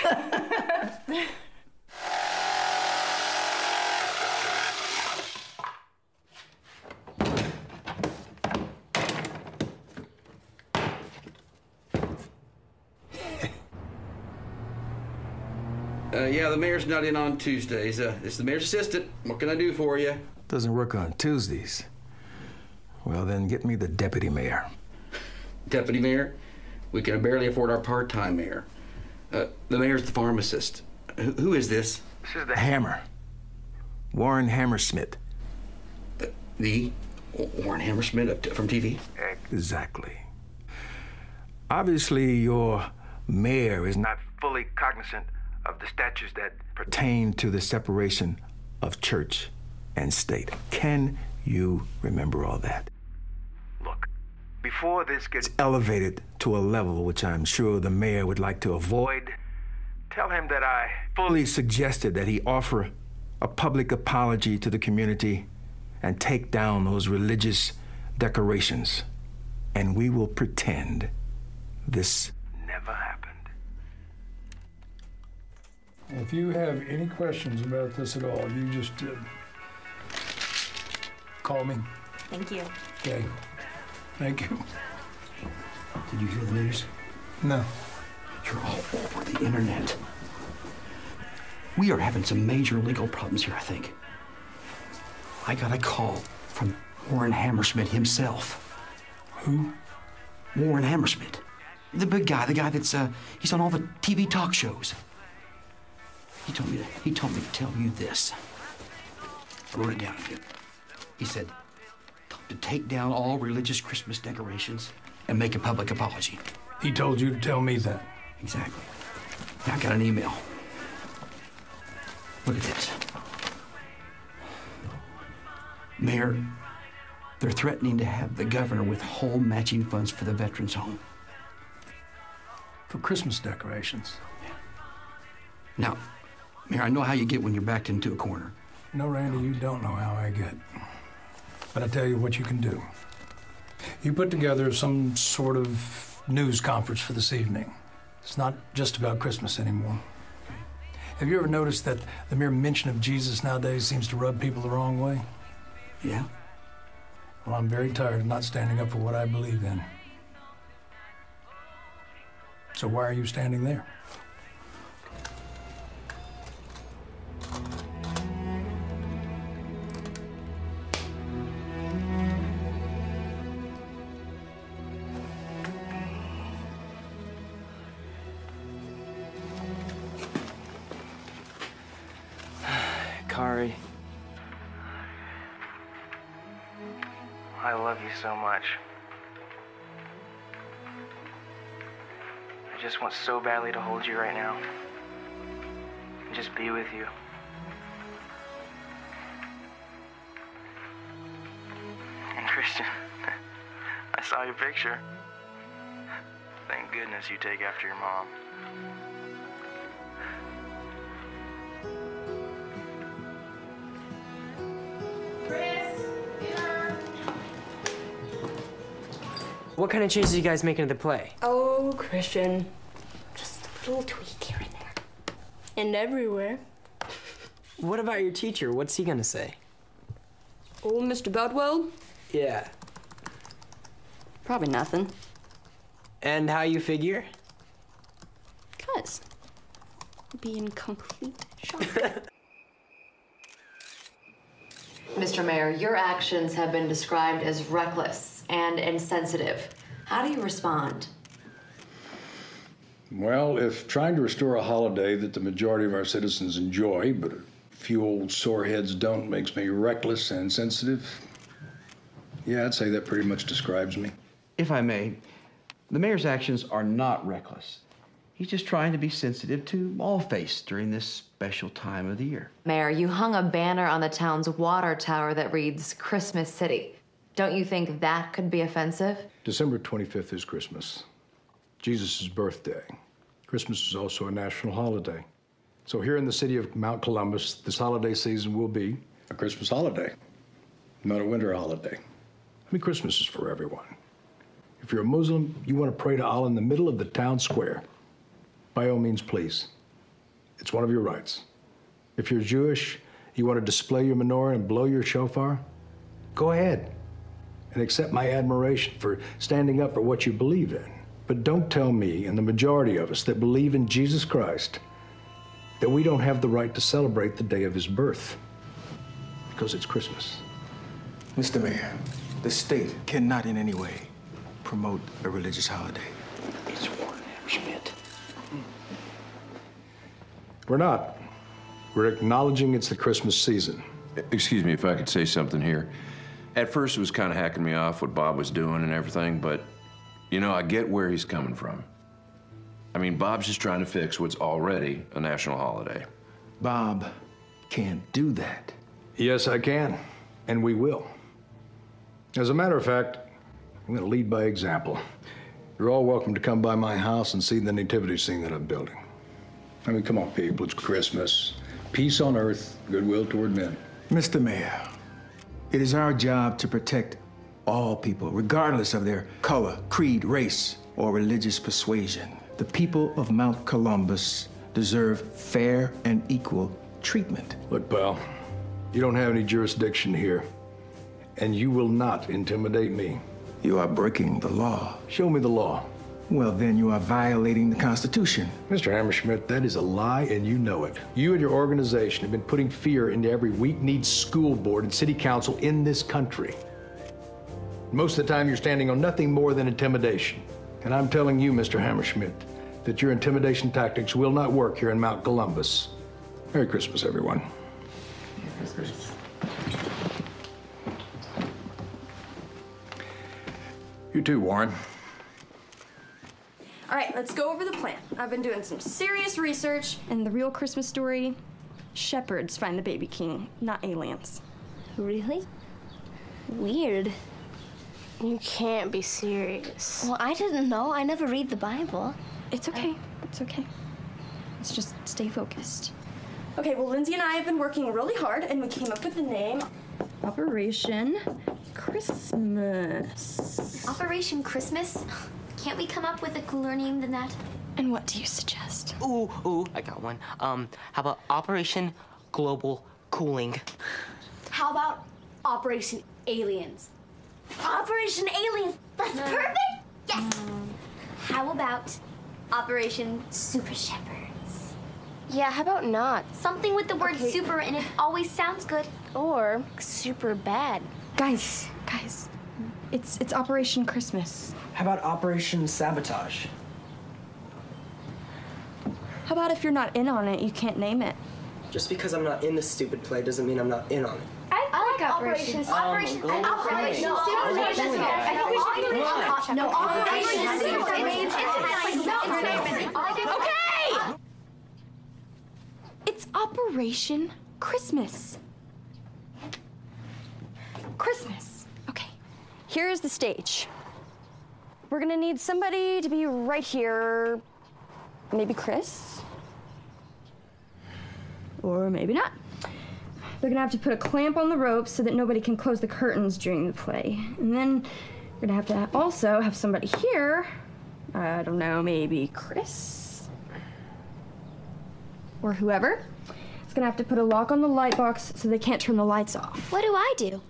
[SPEAKER 19] Uh, yeah, the mayor's not in on Tuesdays. Uh, it's the mayor's assistant. What can I do for you?
[SPEAKER 5] Doesn't work on Tuesdays. Well, then get me the deputy mayor.
[SPEAKER 19] Deputy mayor? We can barely afford our part-time mayor. Uh, the mayor's the pharmacist. Who, who is this?
[SPEAKER 5] This is the Hammer. Warren Hammersmith.
[SPEAKER 19] The, the Warren Hammersmith from T V?
[SPEAKER 5] Exactly. Obviously, your mayor is not fully cognizant of the statutes that pertain to the separation of church and state. Can you remember all that? Look, before this gets elevated to a level which I'm sure the mayor would like to avoid, tell him that I fully suggested that he offer a public apology to the community and take down those religious decorations, and we will pretend this never happened.
[SPEAKER 22] If you have any questions about this at all, you just uh, call me.
[SPEAKER 14] Thank you.
[SPEAKER 22] Okay. Thank you.
[SPEAKER 19] Did you hear the news?
[SPEAKER 5] No.
[SPEAKER 19] You're all over the internet. We are having some major legal problems here, I think. I got a call from Warren Hammersmith himself.
[SPEAKER 5] Who?
[SPEAKER 19] Warren Hammersmith. The big guy, the guy that's, uh, he's on all the T V talk shows. He told me to, he told me to tell you this. I wrote it down again. He said, to take down all religious Christmas decorations and make a public apology.
[SPEAKER 5] He told you to tell me that?
[SPEAKER 19] Exactly. Now I got an email. Look at this. Mayor, they're threatening to have the governor withhold matching funds for the veterans home.
[SPEAKER 5] For Christmas decorations?
[SPEAKER 19] Now, Mayor, I know how you get when you're backed into a corner.
[SPEAKER 5] No, Randy, you don't know how I get. But I tell you what you can do. You put together some sort of news conference for this evening. It's not just about Christmas anymore. Okay. Have you ever noticed that the mere mention of Jesus nowadays seems to rub people the wrong way?
[SPEAKER 19] Yeah.
[SPEAKER 5] Well, I'm very tired of not standing up for what I believe in. So why are you standing there?
[SPEAKER 2] Kari, I love you so much. I just want so badly to hold you right now and just be with you. And Christian, I saw your picture. Thank goodness you take after your mom.
[SPEAKER 6] What kind of changes are you guys making to the play?
[SPEAKER 13] Oh, Christian. Just a little tweak here and there. And everywhere.
[SPEAKER 6] What about your teacher? What's he gonna say?
[SPEAKER 13] Oh, Mister Bedwell?
[SPEAKER 6] Yeah.
[SPEAKER 13] Probably nothing.
[SPEAKER 6] And how you figure?
[SPEAKER 13] Cuz. Be in complete shock.
[SPEAKER 24] Mister Mayor, your actions have been described as reckless and insensitive. How do you respond?
[SPEAKER 5] Well, if trying to restore a holiday that the majority of our citizens enjoy, but a few old sore heads don't, makes me reckless and insensitive, yeah, I'd say that pretty much describes me.
[SPEAKER 19] If I may, the mayor's actions are not reckless. He's just trying to be sensitive to all faiths during this special time of the year.
[SPEAKER 24] Mayor, you hung a banner on the town's water tower that reads Christmas City. Don't you think that could be offensive?
[SPEAKER 5] December twenty-fifth is Christmas, Jesus' birthday. Christmas is also a national holiday. So here in the city of Mount Columbus, this holiday season will be a Christmas holiday, not a winter holiday. I mean, Christmas is for everyone. If you're a Muslim, you want to pray to Allah in the middle of the town square. By all means, please. It's one of your rights. If you're Jewish, you want to display your menorah and blow your shofar, go ahead and accept my admiration for standing up for what you believe in. But don't tell me and the majority of us that believe in Jesus Christ that we don't have the right to celebrate the day of his birth because it's Christmas.
[SPEAKER 7] Mister Mayor, the state cannot in any way promote a religious holiday.
[SPEAKER 19] It's Warren Hammersmith.
[SPEAKER 5] We're not. We're acknowledging it's the Christmas season.
[SPEAKER 21] Excuse me if I could say something here. At first, it was kind of hacking me off what Bob was doing and everything, but, you know, I get where he's coming from. I mean, Bob's just trying to fix what's already a national holiday.
[SPEAKER 7] Bob can't do that.
[SPEAKER 5] Yes, I can, and we will. As a matter of fact, I'm going to lead by example. You're all welcome to come by my house and see the nativity scene that I'm building. I mean, come on, people, it's Christmas. Peace on earth, goodwill toward men.
[SPEAKER 7] Mister Mayor, it is our job to protect all people, regardless of their color, creed, race, or religious persuasion. The people of Mount Columbus deserve fair and equal treatment.
[SPEAKER 5] Look, pal, you don't have any jurisdiction here, and you will not intimidate me.
[SPEAKER 7] You are breaking the law.
[SPEAKER 5] Show me the law.
[SPEAKER 7] Well, then you are violating the Constitution.
[SPEAKER 5] Mister Hammerschmidt, that is a lie, and you know it. You and your organization have been putting fear into every weak-kneed school board and city council in this country. Most of the time, you're standing on nothing more than intimidation. And I'm telling you, Mister Hammerschmidt, that your intimidation tactics will not work here in Mount Columbus. Merry Christmas, everyone.
[SPEAKER 6] Merry Christmas.
[SPEAKER 5] You too, Warren.
[SPEAKER 13] All right, let's go over the plan. I've been doing some serious research, and the real Christmas story, shepherds find the baby king, not aliens.
[SPEAKER 4] Really? Weird. You can't be serious. Well, I didn't know. I never read the Bible.
[SPEAKER 13] It's okay. It's okay. Let's just stay focused. Okay, well, Lindsay and I have been working really hard, and we came up with the name Operation Christmas.
[SPEAKER 12] Operation Christmas? Can't we come up with a cooler name than that?
[SPEAKER 13] And what do you suggest?
[SPEAKER 6] Ooh, ooh, I got one. Um, how about Operation Global Cooling?
[SPEAKER 12] How about Operation Aliens? Operation Aliens! That's
[SPEAKER 4] No.
[SPEAKER 12] perfect! Yes! How about Operation Super Shepherds?
[SPEAKER 4] Yeah, how about not?
[SPEAKER 12] Something with the word
[SPEAKER 4] Okay.
[SPEAKER 12] super and it always sounds good.
[SPEAKER 4] Or super bad.
[SPEAKER 13] Guys, guys, it's it's Operation Christmas.
[SPEAKER 6] How about Operation Sabotage?
[SPEAKER 13] How about if you're not in on it, you can't name it?
[SPEAKER 6] Just because I'm not in the stupid play doesn't mean I'm not in on it.
[SPEAKER 12] I, I like Operation. Operation.
[SPEAKER 6] Um,
[SPEAKER 12] Operation.
[SPEAKER 6] no,
[SPEAKER 12] Super
[SPEAKER 6] Operation-
[SPEAKER 12] Shepherds. I think we should do it. No, Operation Super Shepherds.
[SPEAKER 13] Okay! It's Operation Christmas. Christmas. Okay. Here's the stage. We're gonna need somebody to be right here. Maybe Chris? Or maybe not. They're gonna have to put a clamp on the rope so that nobody can close the curtains during the play. And then we're gonna have to also have somebody here. I don't know, maybe Chris? Or whoever. It's gonna have to put a lock on the light box so they can't turn the lights off.
[SPEAKER 12] What do I do?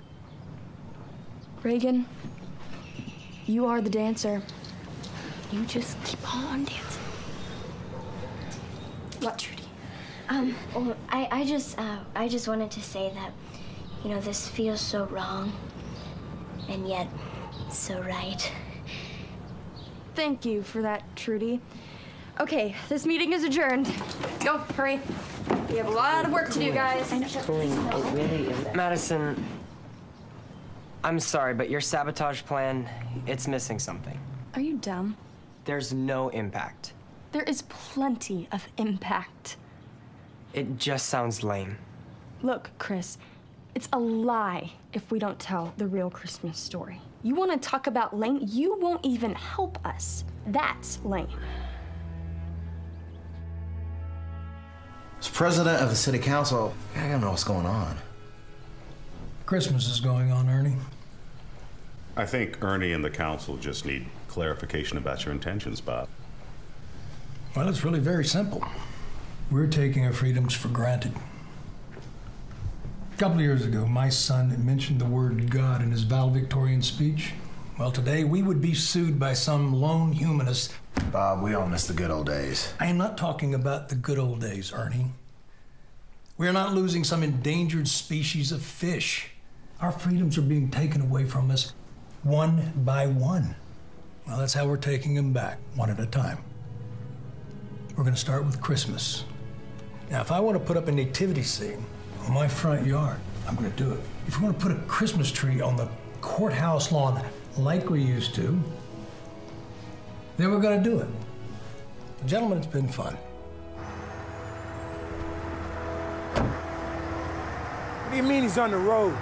[SPEAKER 13] Reagan, you are the dancer.
[SPEAKER 12] You just keep on dancing.
[SPEAKER 13] What, Trudy?
[SPEAKER 12] Um, well, I, I just, uh, I just wanted to say that, you know, this feels so wrong, and yet so right.
[SPEAKER 13] Thank you for that, Trudy. Okay, this meeting is adjourned. Go, hurry. We have a lot of work to do, guys.
[SPEAKER 6] Cooling, it really is. Madison, I'm sorry, but your sabotage plan, it's missing something.
[SPEAKER 13] Are you dumb?
[SPEAKER 6] There's no impact.
[SPEAKER 13] There is plenty of impact.
[SPEAKER 6] It just sounds lame.
[SPEAKER 13] Look, Chris, it's a lie if we don't tell the real Christmas story. You want to talk about lame? You won't even help us. That's lame.
[SPEAKER 15] As president of the city council, I don't know what's going on.
[SPEAKER 5] Christmas is going on, Ernie.
[SPEAKER 17] I think Ernie and the council just need clarification about your intentions, Bob.
[SPEAKER 5] Well, it's really very simple. We're taking our freedoms for granted. A couple of years ago, my son mentioned the word God in his valedictorian speech. Well, today we would be sued by some lone humanist.
[SPEAKER 15] Bob, we all miss the good old days.
[SPEAKER 5] I am not talking about the good old days, Ernie. We are not losing some endangered species of fish. Our freedoms are being taken away from us one by one. Well, that's how we're taking them back, one at a time. We're going to start with Christmas. Now, if I want to put up a nativity scene on my front yard, I'm going to do it. If you want to put a Christmas tree on the courthouse lawn like we used to, then we're going to do it. Gentlemen, it's been fun.
[SPEAKER 8] What do you mean he's on the road?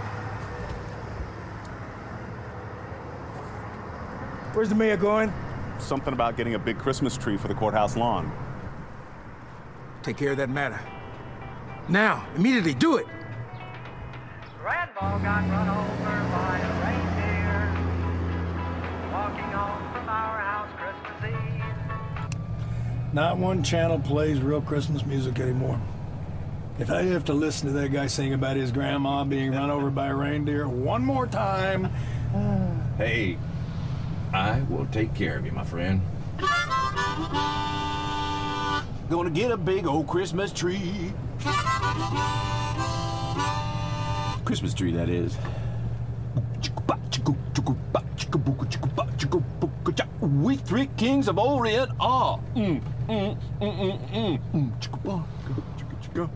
[SPEAKER 8] Where's the mayor going?
[SPEAKER 17] Something about getting a big Christmas tree for the courthouse lawn.
[SPEAKER 8] Take care of that matter. Now, immediately, do it!
[SPEAKER 1] Redball got run over by a reindeer walking home from our house Christmas Eve.
[SPEAKER 5] Not one channel plays real Christmas music anymore. If I have to listen to that guy sing about his grandma being run over by a reindeer one more time, Hey, I will take care of you, my friend.
[SPEAKER 8] Gonna get a big old Christmas tree.
[SPEAKER 5] Christmas tree, that is.
[SPEAKER 8] We three kings of Orient are. Mm, mm, mm, mm, mm, mm.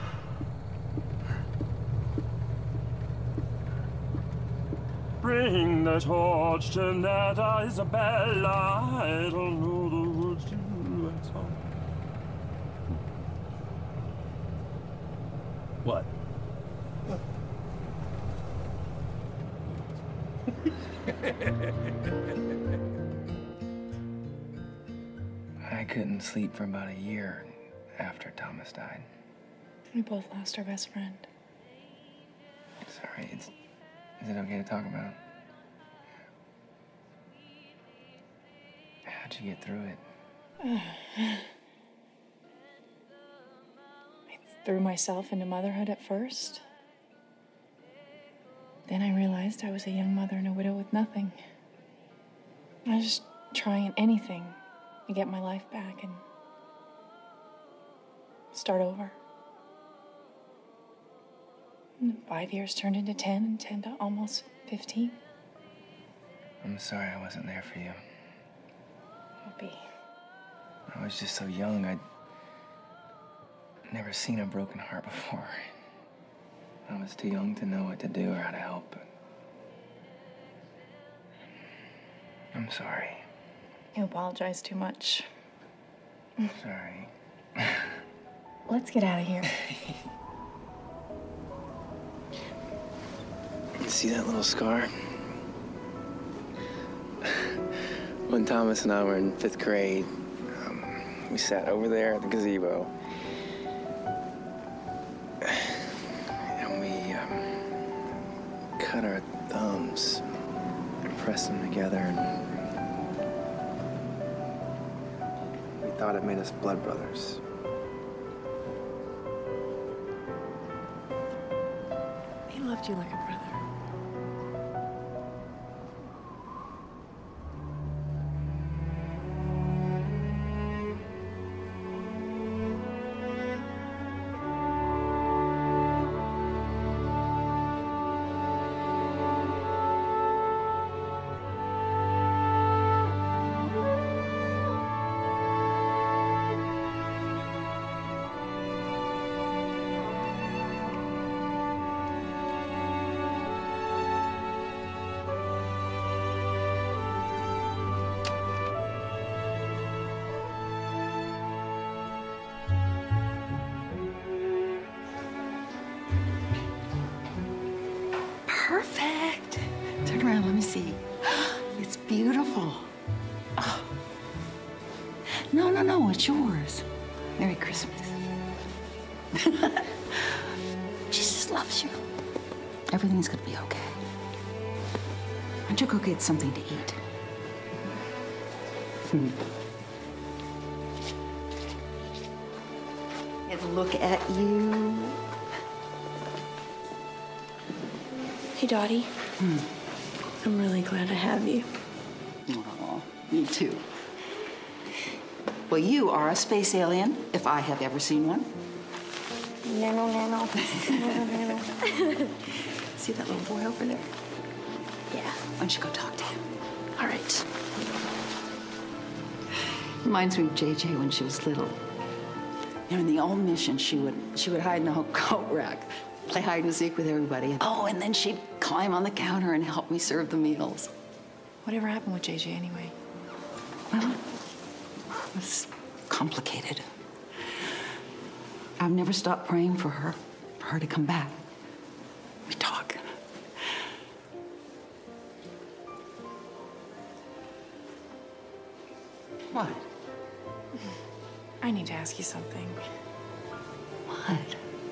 [SPEAKER 3] Bring the torch to that Isabella. I don't know the words to that song.
[SPEAKER 8] What?
[SPEAKER 2] I couldn't sleep for about a year after Thomas died.
[SPEAKER 14] We both lost our best friend.
[SPEAKER 2] Sorry, it's, is it okay to talk about? How'd you get through it?
[SPEAKER 14] I threw myself into motherhood at first. Then I realized I was a young mother and a widow with nothing. I was just trying anything to get my life back and start over. And five years turned into ten, and ten to almost fifteen.
[SPEAKER 2] I'm sorry I wasn't there for you.
[SPEAKER 14] Don't be.
[SPEAKER 2] I was just so young, I'd never seen a broken heart before. I was too young to know what to do or how to help. I'm sorry.
[SPEAKER 14] You apologize too much.
[SPEAKER 2] Sorry.
[SPEAKER 14] Let's get out of here.
[SPEAKER 2] See that little scar? When Thomas and I were in fifth grade, um, we sat over there at the gazebo. And we um, cut our thumbs and pressed them together. And we thought it made us blood brothers.
[SPEAKER 14] He loved you like a brother.
[SPEAKER 10] Perfect. Turn around, let me see. It's beautiful. Oh. No, no, no, it's yours. Merry Christmas. Jesus loves you. Everything's gonna be okay. Why don't you go get something to eat? And look at you.
[SPEAKER 4] Hey, Dottie.
[SPEAKER 10] Hmm.
[SPEAKER 4] I'm really glad I have you.
[SPEAKER 10] Oh, me too. Well, you are a space alien, if I have ever seen one.
[SPEAKER 4] Nano, nano. Nano, nano.
[SPEAKER 10] See that little boy over there?
[SPEAKER 4] Yeah.
[SPEAKER 10] Why don't you go talk to him?
[SPEAKER 4] All right.
[SPEAKER 10] Reminds me of J J when she was little. You know, in the old mission, she would she would hide in a coat rack, play hide and seek with everybody. Oh, and then she'd climb on the counter and help me serve the meals.
[SPEAKER 14] Whatever happened with J J anyway?
[SPEAKER 10] Well, it was complicated. I've never stopped praying for her, for her to come back. We talk. What?
[SPEAKER 14] I need to ask you something.
[SPEAKER 10] What?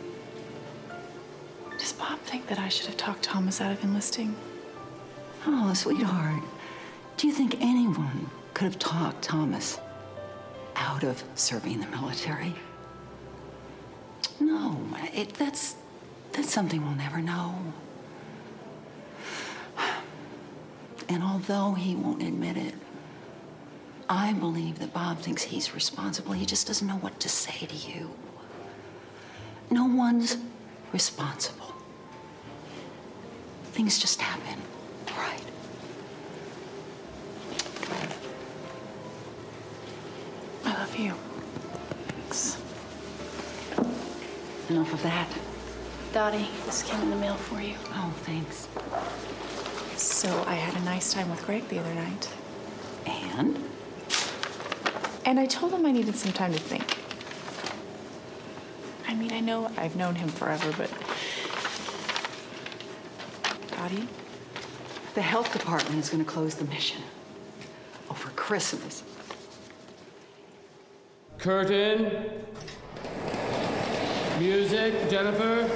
[SPEAKER 14] Does Bob think that I should have talked Thomas out of enlisting?
[SPEAKER 10] Oh, sweetheart. Do you think anyone could have talked Thomas out of serving the military? No, it, that's, that's something we'll never know. And although he won't admit it, I believe that Bob thinks he's responsible. He just doesn't know what to say to you. No one's responsible. Things just happen, right?
[SPEAKER 14] I love you. Thanks.
[SPEAKER 10] Enough of that.
[SPEAKER 14] Dottie, this came in the mail for you.
[SPEAKER 10] Oh, thanks.
[SPEAKER 14] So I had a nice time with Greg the other night.
[SPEAKER 10] And?
[SPEAKER 14] And I told him I needed some time to think. I mean, I know I've known him forever, but... Dottie?
[SPEAKER 10] The health department is going to close the mission over Christmas.
[SPEAKER 25] Curtain. Music, Jennifer.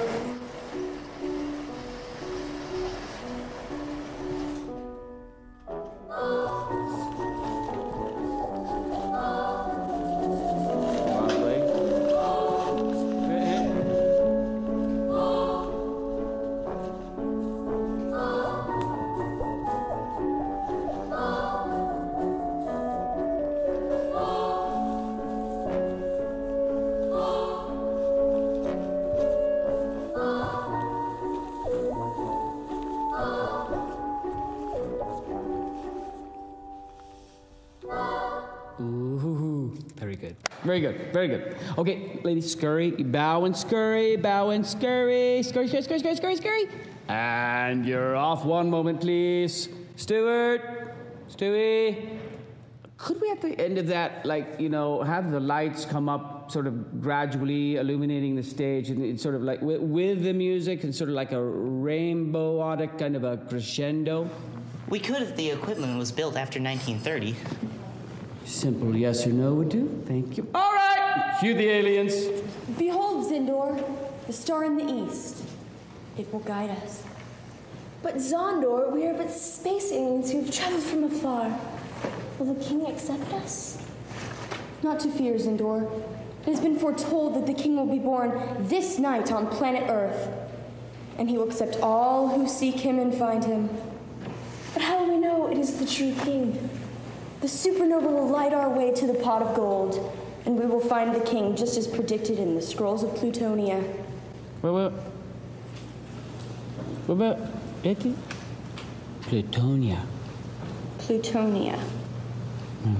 [SPEAKER 25] Very good, very good. Okay, ladies, scurry, bow and scurry, bow and scurry, scurry, scurry, scurry, scurry, scurry, scurry. And you're off. One moment, please. Stuart, Stewie. Could we, at the end of that, like, you know, have the lights come up sort of gradually illuminating the stage and it's sort of like with, with the music and sort of like a rainbow-otic kind of a crescendo?
[SPEAKER 9] We could if the equipment was built after nineteen thirty.
[SPEAKER 25] Simple yes or no would do. Thank you. All right! Cue the aliens.
[SPEAKER 13] Behold, Zindor, the star in the east. It will guide us.
[SPEAKER 4] But Zondor, we are but space aliens who have traveled from afar. Will the king accept us?
[SPEAKER 13] Not to fear, Zindor. It has been foretold that the king will be born this night on planet Earth. And he will accept all who seek him and find him.
[SPEAKER 4] But how do we know it is the true king?
[SPEAKER 13] The supernova will light our way to the pot of gold, and we will find the king just as predicted in the scrolls of Plutonia.
[SPEAKER 25] Wait, wait. What about it? Plutonia.
[SPEAKER 13] Plutonia.
[SPEAKER 25] Hmm.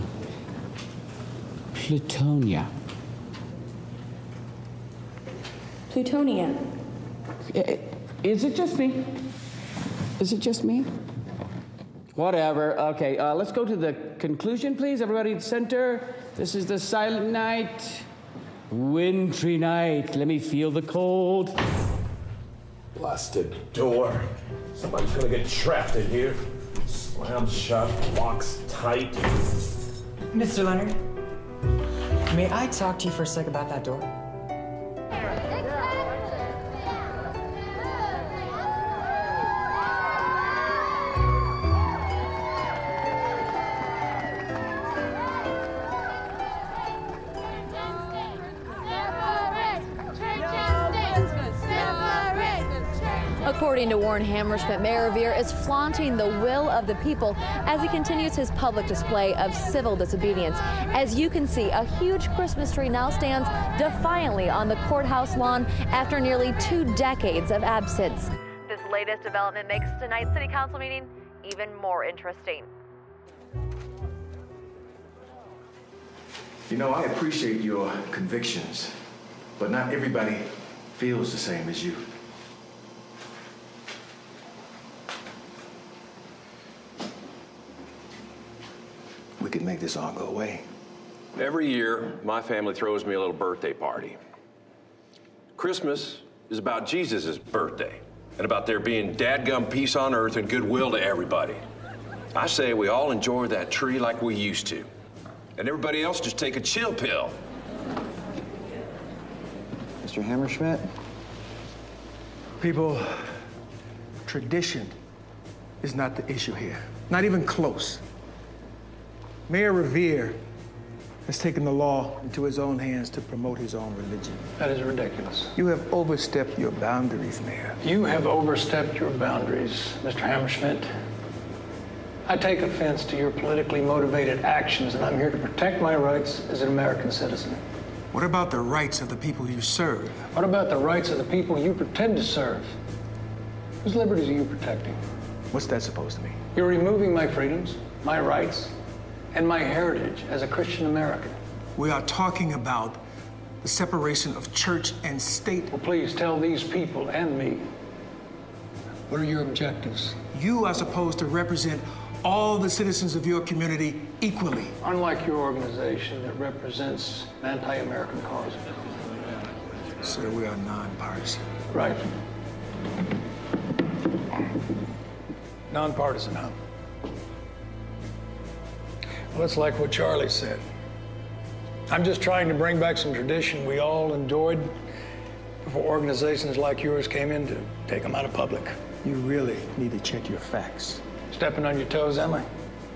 [SPEAKER 25] Plutonia.
[SPEAKER 13] Plutonia.
[SPEAKER 25] Is it just me? Is it just me? Whatever. Okay, uh, let's go to the conclusion, please. Everybody center. This is the silent night. Wintry night. Let me feel the cold.
[SPEAKER 16] Blasted door. Somebody's gonna get trapped in here. Slammed shut, locks tight.
[SPEAKER 6] Mister Leonard, may I talk to you for a sec about that door?
[SPEAKER 24] According to Warren Hammerschmidt, Mayor Revere is flaunting the will of the people as he continues his public display of civil disobedience. As you can see, a huge Christmas tree now stands defiantly on the courthouse lawn after nearly two decades of absence. This latest development makes tonight's city council meeting even more interesting.
[SPEAKER 7] You know, I appreciate your convictions, but not everybody feels the same as you. We could make this all go away.
[SPEAKER 21] Every year, my family throws me a little birthday party. Christmas is about Jesus' birthday and about there being dadgum peace on earth and goodwill to everybody. I say we all enjoy that tree like we used to, and everybody else just take a chill pill.
[SPEAKER 15] Mister Hammerschmidt?
[SPEAKER 7] People, tradition is not the issue here. Not even close. Mayor Revere has taken the law into his own hands to promote his own religion.
[SPEAKER 22] That is ridiculous.
[SPEAKER 7] You have overstepped your boundaries, Mayor.
[SPEAKER 22] You have overstepped your boundaries, Mister Hammerschmidt. I take offense to your politically motivated actions, and I'm here to protect my rights as an American citizen.
[SPEAKER 7] What about the rights of the people you serve?
[SPEAKER 22] What about the rights of the people you pretend to serve? Whose liberties are you protecting?
[SPEAKER 7] What's that supposed to mean?
[SPEAKER 22] You're removing my freedoms, my rights, and my heritage as a Christian American.
[SPEAKER 7] We are talking about the separation of church and state.
[SPEAKER 22] Well, please tell these people and me, what are your objectives?
[SPEAKER 7] You are supposed to represent all the citizens of your community equally.
[SPEAKER 22] Unlike your organization that represents an anti-American cause.
[SPEAKER 7] Sir, we are nonpartisan.
[SPEAKER 22] Right. Nonpartisan, huh? Well, it's like what Charlie said. I'm just trying to bring back some tradition we all enjoyed before organizations like yours came in to take them out of public.
[SPEAKER 7] You really need to check your facts.
[SPEAKER 22] Stepping on your toes, am I?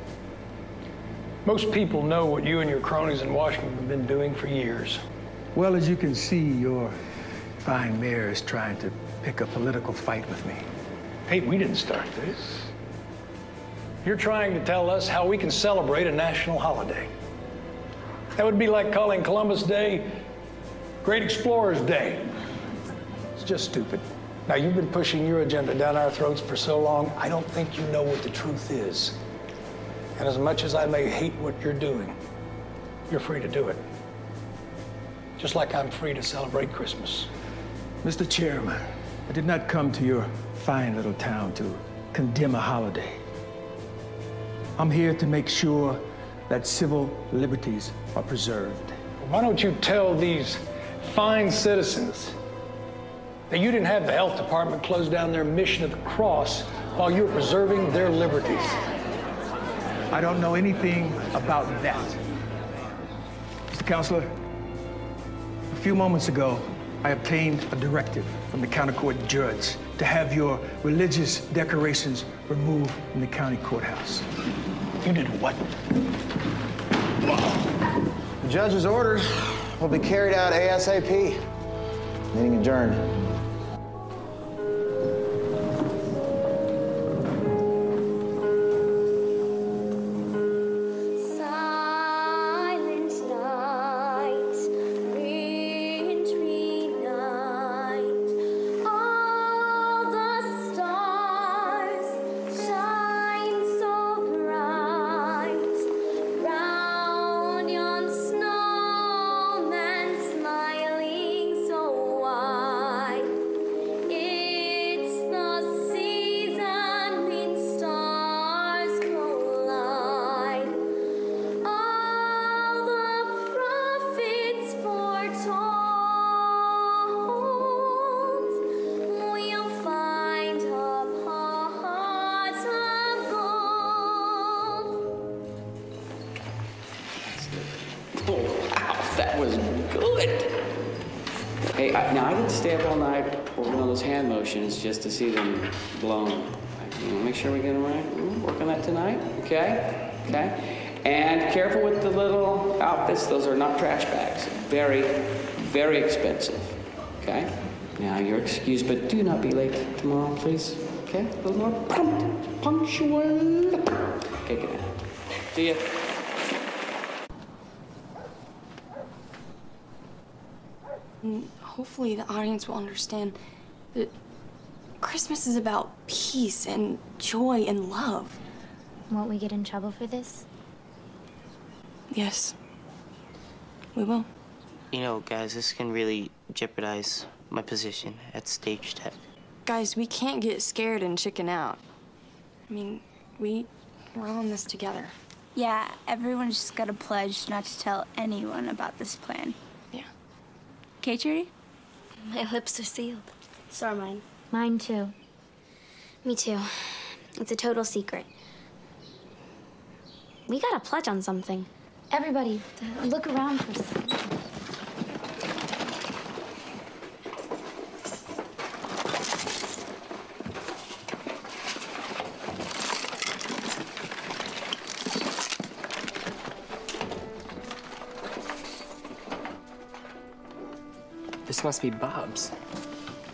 [SPEAKER 22] Most people know what you and your cronies in Washington have been doing for years.
[SPEAKER 7] Well, as you can see, your fine mayor is trying to pick a political fight with me.
[SPEAKER 22] Hey, we didn't start this. You're trying to tell us how we can celebrate a national holiday. That would be like calling Columbus Day Great Explorers Day. It's just stupid. Now, you've been pushing your agenda down our throats for so long, I don't think you know what the truth is. And as much as I may hate what you're doing, you're free to do it. Just like I'm free to celebrate Christmas.
[SPEAKER 7] Mister Chairman, I did not come to your fine little town to condemn a holiday. I'm here to make sure that civil liberties are preserved.
[SPEAKER 22] Why don't you tell these fine citizens that you didn't have the health department close down their mission of the cross while you were preserving their liberties?
[SPEAKER 7] I don't know anything about that. Mister Counselor, a few moments ago, I obtained a directive from the county court judge to have your religious decorations removed from the county courthouse.
[SPEAKER 22] You did what?
[SPEAKER 15] The judge's orders will be carried out ASAP. Meeting adjourned.
[SPEAKER 25] Hey, I, now I didn't stay up all night working on those hand motions just to see them blown. You know, make sure we get them right. We'll work on that tonight, okay? Okay? And careful with the little outfits. Those are not trash bags. Very, very expensive, okay? Now, you're excused, but do not be late tomorrow, please. Okay? A little more prompt, punctual. Okay, get out. See ya.
[SPEAKER 13] Hopefully the audience will understand that Christmas is about peace and joy and love.
[SPEAKER 12] Won't we get in trouble for this?
[SPEAKER 13] Yes, we will.
[SPEAKER 9] You know, guys, this can really jeopardize my position at Stage Tech.
[SPEAKER 13] Guys, we can't get scared and chicken out. I mean, we, we're all in this together.
[SPEAKER 11] Yeah, everyone's just got a pledge not to tell anyone about this plan.
[SPEAKER 13] Yeah.
[SPEAKER 11] Okay, Trudy?
[SPEAKER 4] My lips are sealed. So are mine.
[SPEAKER 12] Mine too.
[SPEAKER 4] Me too. It's a total secret. We gotta pledge on something.
[SPEAKER 12] Everybody, look around for something.
[SPEAKER 6] This must be Bob's.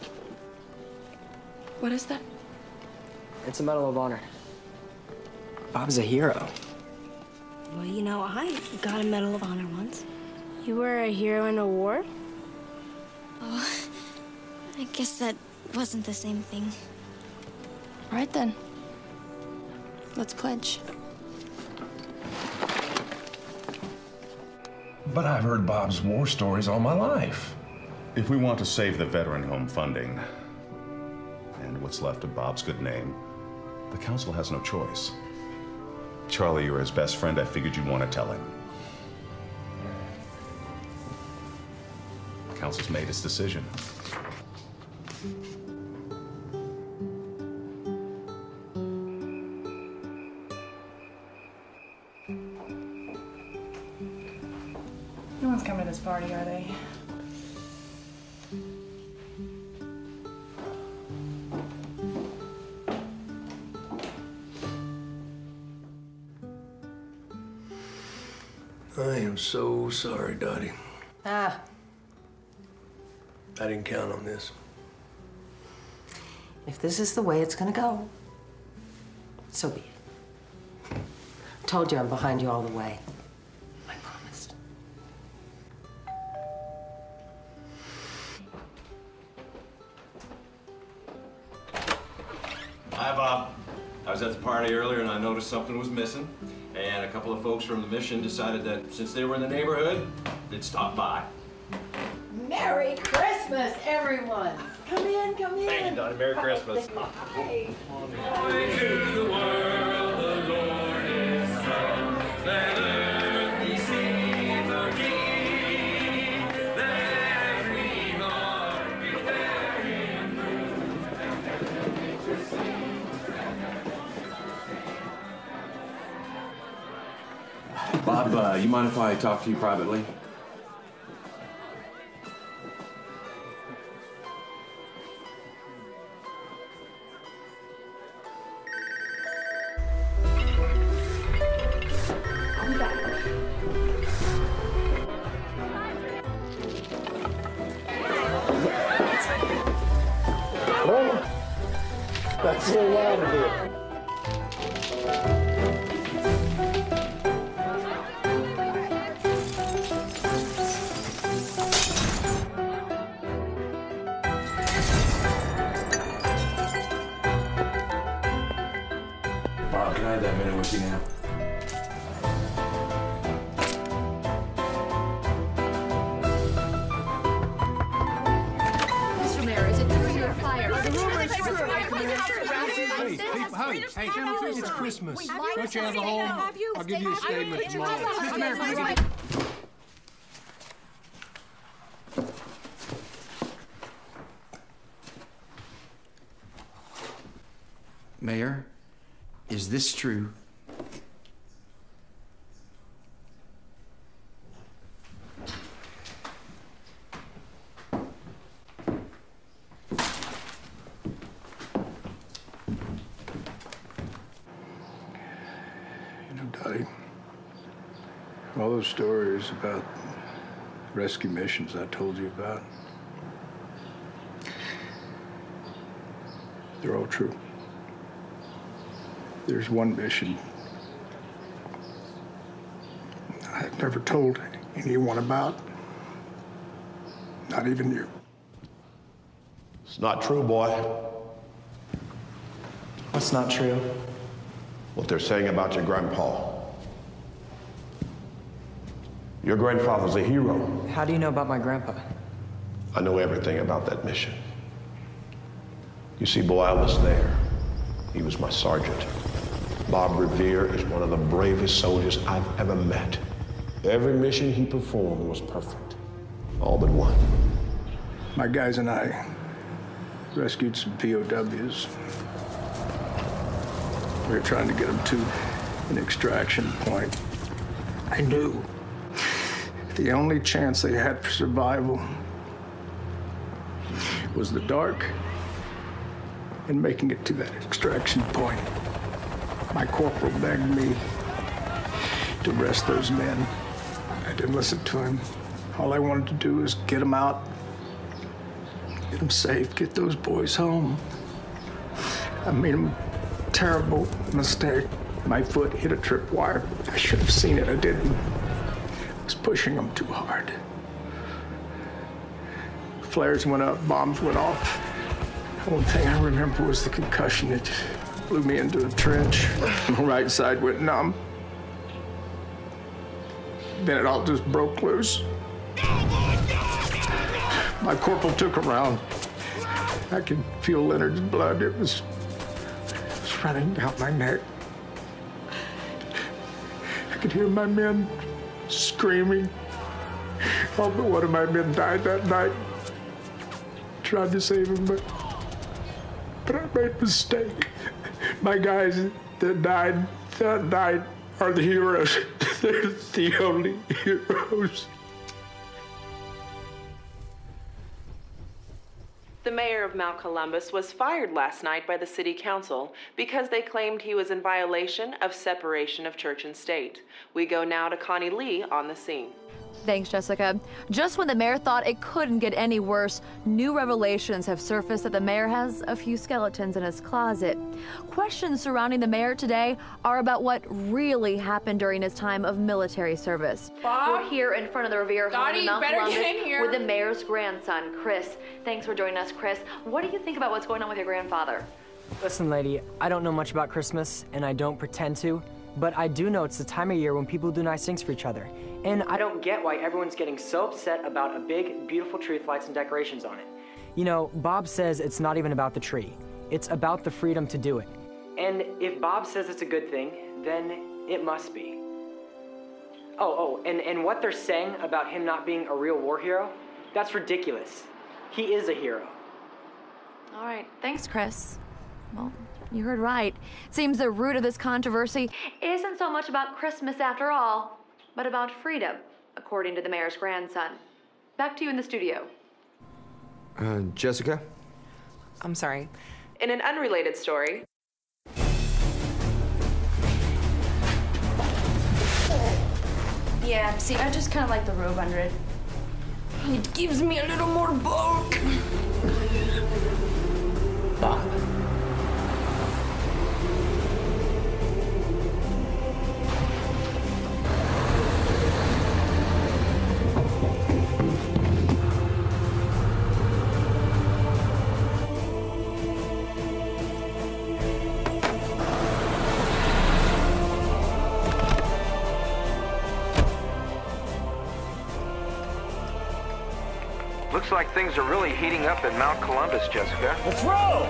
[SPEAKER 13] What is that?
[SPEAKER 6] It's a Medal of Honor. Bob's a hero.
[SPEAKER 4] Well, you know, I got a Medal of Honor once.
[SPEAKER 12] You were a hero in a war? Oh, I guess that wasn't the same thing.
[SPEAKER 14] All right, then. Let's pledge.
[SPEAKER 16] But I've heard Bob's war stories all my life.
[SPEAKER 17] If we want to save the veteran home funding and what's left of Bob's good name, the council has no choice. Charlie, you're his best friend. I figured you'd want to tell him. The council's made its decision.
[SPEAKER 14] No one's coming to this party, are they?
[SPEAKER 5] I am so sorry, Dottie.
[SPEAKER 10] Ah.
[SPEAKER 5] I didn't count on this.
[SPEAKER 10] If this is the way it's gonna go, so be it. Told you I'm behind you all the way. I promised.
[SPEAKER 21] Hi, Bob. I was at the party earlier and I noticed something was missing. And a couple of folks from the mission decided that since they were in the neighborhood, they'd stop by.
[SPEAKER 10] Merry Christmas, everyone! Come in, come in.
[SPEAKER 21] Thank you, Dottie. Merry Christmas.
[SPEAKER 10] Hi.
[SPEAKER 3] To the world, the Lord is come. Let earth receive her King. Let every heart be fair in
[SPEAKER 21] Bob, uh, you mind if I talk to you privately?
[SPEAKER 18] That's so loud in here.
[SPEAKER 21] Bob, can I have that minute with you now?
[SPEAKER 24] Mister Mayor, is it true you're fired?
[SPEAKER 18] Hey, hey, hey, hey, it's Christmas. Don't you have a home? I'll give you a statement tomorrow. Mister Mayor, can I get-
[SPEAKER 19] Mayor, is this true?
[SPEAKER 5] You know, Dottie, all those stories about rescue missions I told you about, they're all true. There's one mission I've never told anyone about, not even you.
[SPEAKER 15] It's not true, boy.
[SPEAKER 6] What's not true?
[SPEAKER 15] What they're saying about your grandpa. Your grandfather's a hero.
[SPEAKER 6] How do you know about my grandpa?
[SPEAKER 15] I know everything about that mission. You see, boy, I was there. He was my sergeant. Bob Revere is one of the bravest soldiers I've ever met. Every mission he performed was perfect. All but one.
[SPEAKER 5] My guys and I rescued some P O Ws. We were trying to get them to an extraction point. I knew the only chance they had for survival was the dark and making it to that extraction point. My corporal begged me to arrest those men. I didn't listen to him. All I wanted to do was get them out, get them safe, get those boys home. I made a terrible mistake.
[SPEAKER 7] My foot hit a tripwire. I should have seen it. I didn't. I was pushing them too hard. Flares went up, bombs went off. The only thing I remember was the concussion. It blew me into the trench. My right side went numb. Then it all just broke loose. My corporal took a round. I could feel Leonard's blood. It was, it was running down my neck. I could hear my men screaming. All but one of my men died that night. Tried to save him, but, but I made a mistake. My guys that died that night are the heroes. They're the only heroes.
[SPEAKER 1] The mayor of Mount Columbus was fired last night by the city council because they claimed he was in violation of separation of church and state. We go now to Connie Lee on the scene.
[SPEAKER 24] Thanks, Jessica. Just when the mayor thought it couldn't get any worse, new revelations have surfaced that the mayor has a few skeletons in his closet. Questions surrounding the mayor today are about what really happened during his time of military service.
[SPEAKER 2] Bob?
[SPEAKER 24] We're here in front of the Revere home
[SPEAKER 2] Dottie,
[SPEAKER 24] in
[SPEAKER 2] you
[SPEAKER 24] Mount
[SPEAKER 2] better
[SPEAKER 24] Columbus
[SPEAKER 2] get in here.
[SPEAKER 24] with the mayor's grandson, Chris. Thanks for joining us, Chris. What do you think about what's going on with your grandfather?
[SPEAKER 6] Listen, lady, I don't know much about Christmas, and I don't pretend to, but I do know it's the time of year when people do nice things for each other. And I don't get why everyone's getting so upset about a big, beautiful tree with lights and decorations on it. You know, Bob says it's not even about the tree. It's about the freedom to do it. And if Bob says it's a good thing, then it must be. Oh, oh, and, and what they're saying about him not being a real war hero, that's ridiculous. He is a hero.
[SPEAKER 24] All right, thanks, Chris. Well, you heard right. Seems the root of this controversy isn't so much about Christmas after all, but about freedom, according to the mayor's grandson. Back to you in the studio.
[SPEAKER 8] Uh, Jessica?
[SPEAKER 1] I'm sorry. In an unrelated story.
[SPEAKER 2] Yeah, see, I just kind of like the robe under it. It gives me a little more bulk.
[SPEAKER 8] Bob.
[SPEAKER 20] Looks like things are really heating up at Mount Columbus, Jessica.
[SPEAKER 3] Let's roll!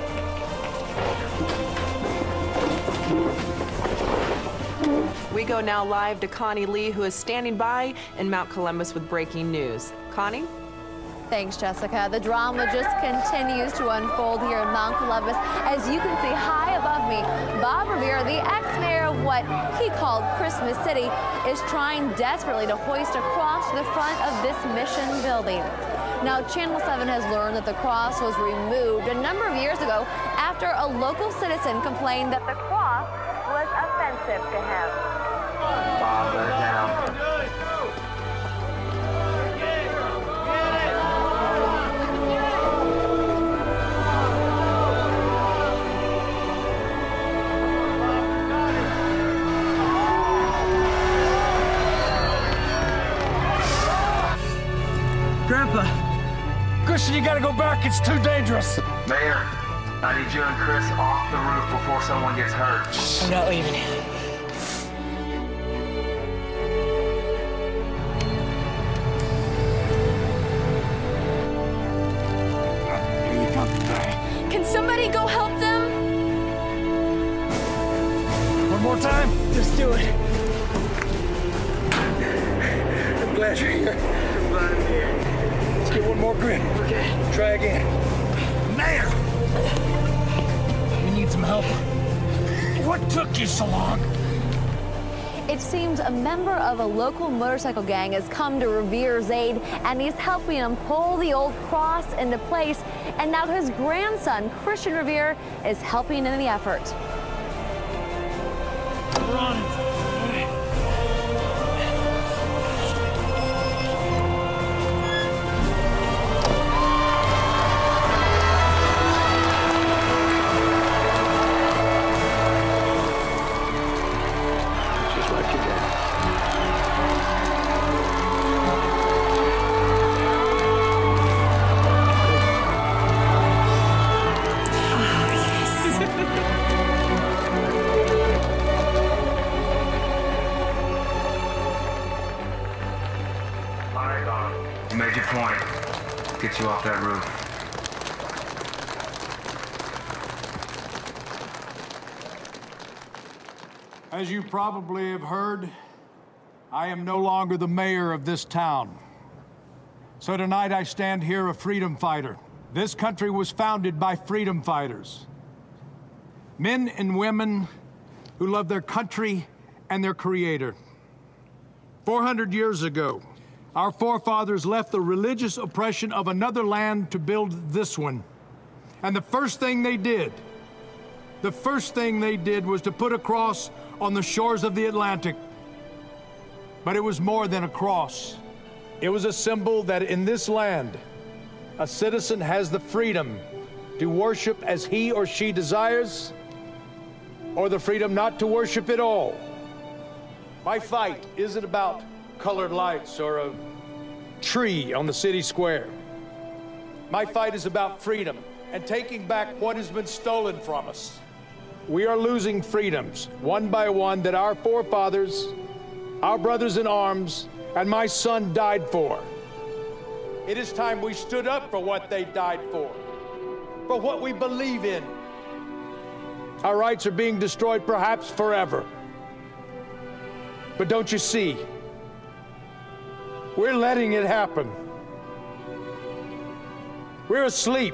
[SPEAKER 1] We go now live to Connie Lee, who is standing by in Mount Columbus with breaking news. Connie?
[SPEAKER 24] Thanks, Jessica. The drama just continues to unfold here in Mount Columbus. As you can see high above me, Bob Revere, the ex-mayor of what he called Christmas City, is trying desperately to hoist a cross to the front of this mission building. Now, Channel seven has learned that the cross was removed a number of years ago after a local citizen complained that the cross was offensive to him.
[SPEAKER 20] Bob, let it down.
[SPEAKER 22] Grandpa, Christian, you gotta go back. It's too dangerous.
[SPEAKER 20] Mayor, I need you and Chris off the roof before someone gets hurt.
[SPEAKER 6] I'm not leaving.
[SPEAKER 2] Can somebody go help them?
[SPEAKER 22] One more time?
[SPEAKER 6] Just do it.
[SPEAKER 22] I'm glad you're here.
[SPEAKER 20] I'm glad I'm here.
[SPEAKER 22] Let's get one more grip.
[SPEAKER 20] Okay.
[SPEAKER 22] Try again. Mayor! We need some help. What took you so long?
[SPEAKER 24] It seems a member of a local motorcycle gang has come to Revere's aid, and he's helping him pull the old cross into place. And now his grandson, Christian Revere, is helping in the effort.
[SPEAKER 3] We're on it.
[SPEAKER 5] like your dad.
[SPEAKER 20] You made your point. Get you off that roof.
[SPEAKER 18] As you probably have heard, I am no longer the mayor of this town. So tonight I stand here a freedom fighter. This country was founded by freedom fighters. Men and women who love their country and their creator. four hundred years ago, our forefathers left the religious oppression of another land to build this one. And the first thing they did, the first thing they did was to put a cross on the shores of the Atlantic. But it was more than a cross. It was a symbol that in this land, a citizen has the freedom to worship as he or she desires, or the freedom not to worship at all. My fight isn't about colored lights or a tree on the city square. My fight is about freedom and taking back what has been stolen from us. We are losing freedoms, one by one, that our forefathers, our brothers in arms, and my son died for. It is time we stood up for what they died for, for what we believe in. Our rights are being destroyed, perhaps forever. But don't you see? We're letting it happen. We're asleep.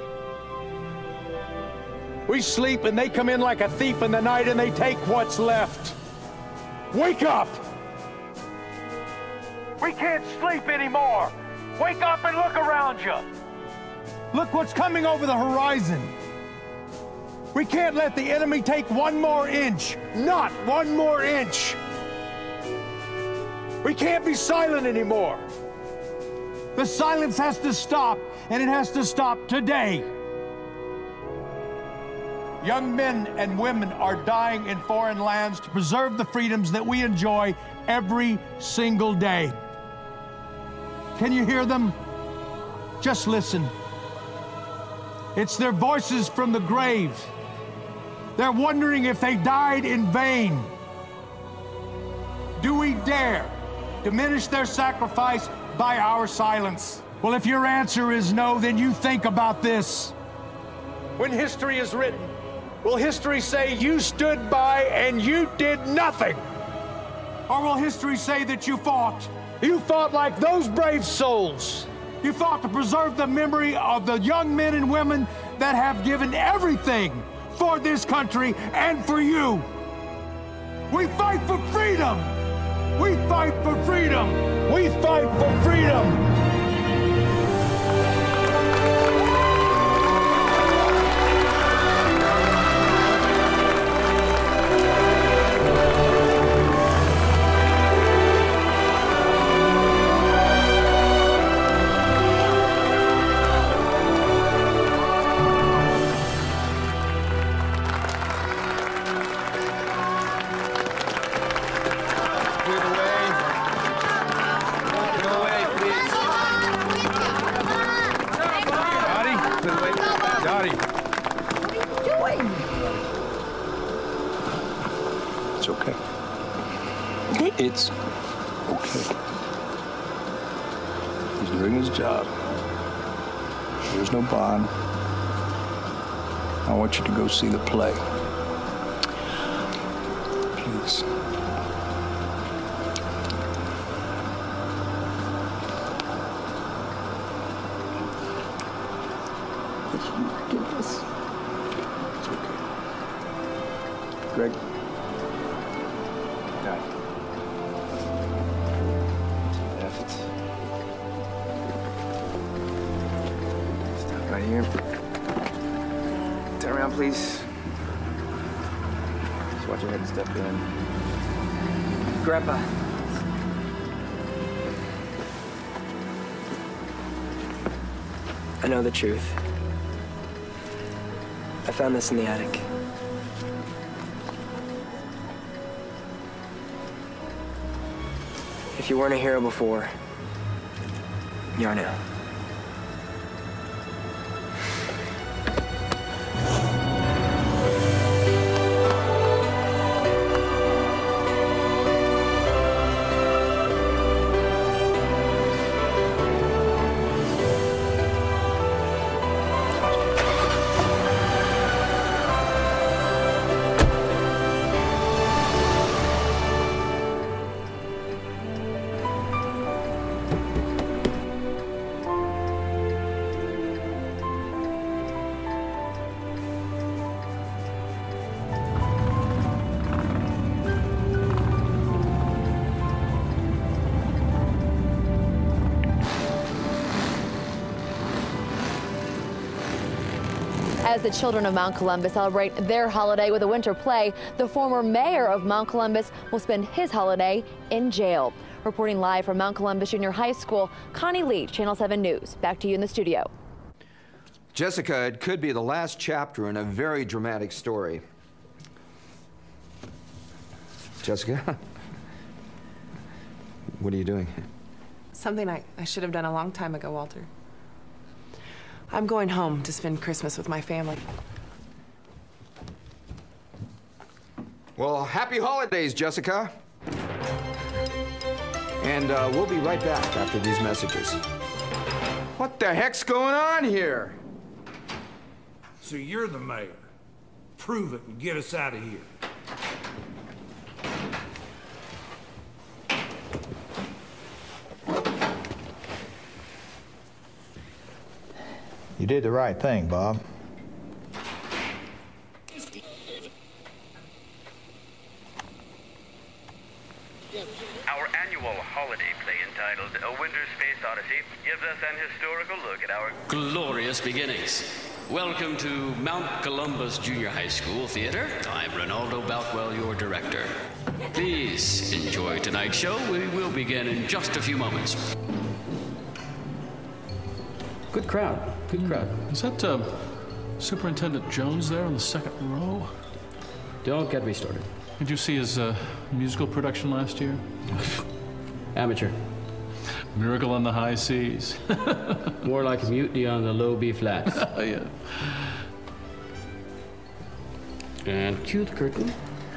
[SPEAKER 18] We sleep and they come in like a thief in the night and they take what's left. Wake up! We can't sleep anymore. Wake up and look around you. Look what's coming over the horizon. We can't let the enemy take one more inch. Not one more inch. We can't be silent anymore. The silence has to stop, and it has to stop today. Young men and women are dying in foreign lands to preserve the freedoms that we enjoy every single day. Can you hear them? Just listen. It's their voices from the grave. They're wondering if they died in vain. Do we dare diminish their sacrifice by our silence? Well, if your answer is no, then you think about this. When history is written, will history say you stood by and you did nothing? Or will history say that you fought? You fought like those brave souls. You fought to preserve the memory of the young men and women that have given everything for this country and for you. We fight for freedom. We fight for freedom. We fight for freedom.
[SPEAKER 5] It's okay. He's doing his job. There's no bond. I want you to go see the play. Please. Get this. It's okay. Greg. Dad.
[SPEAKER 19] Right here. Turn around, please. Just watch your head step in.
[SPEAKER 6] Grandpa. I know the truth. I found this in the attic. If you weren't a hero before, you are now.
[SPEAKER 24] As the children of Mount Columbus celebrate their holiday with a winter play, the former mayor of Mount Columbus will spend his holiday in jail. Reporting live from Mount Columbus Junior High School, Connie Lee, Channel seven News. Back to you in the studio.
[SPEAKER 8] Jessica, it could be the last chapter in a very dramatic story. Jessica? What are you doing?
[SPEAKER 1] Something I, I should have done a long time ago, Walter. I'm going home to spend Christmas with my family.
[SPEAKER 8] Well, happy holidays, Jessica. And uh, we'll be right back after these messages. What the heck's going on here?
[SPEAKER 18] So you're the mayor. Prove it and get us out of here.
[SPEAKER 9] You did the right thing, Bob.
[SPEAKER 11] Our annual holiday play entitled A Winter Space Odyssey gives us an historical look at our
[SPEAKER 13] glorious beginnings. Welcome to Mount Columbus Junior High School Theater. I'm Ronaldo Boutwell, your director. Please enjoy tonight's show. We will begin in just a few moments.
[SPEAKER 23] Good crowd. Good crowd.
[SPEAKER 3] Is that uh, Superintendent Jones there on the second row?
[SPEAKER 23] Don't get me started.
[SPEAKER 3] Did you see his uh, musical production last year?
[SPEAKER 23] Amateur.
[SPEAKER 3] Miracle on the High Seas.
[SPEAKER 23] More like a mutiny on the low B flats.
[SPEAKER 3] Yeah.
[SPEAKER 23] And cue the curtain.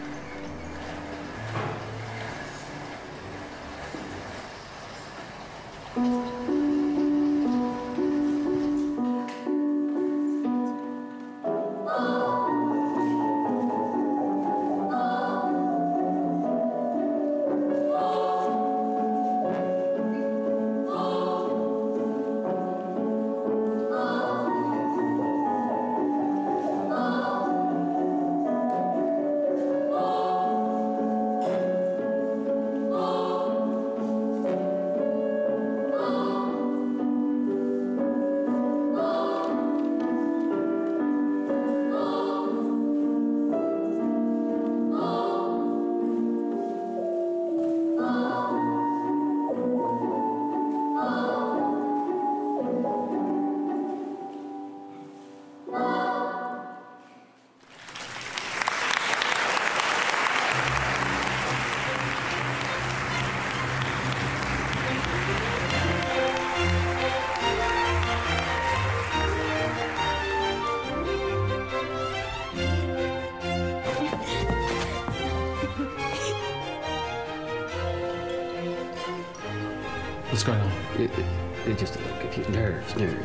[SPEAKER 3] What's going on?
[SPEAKER 23] It, it, it just a little confused. Nerves, nerves.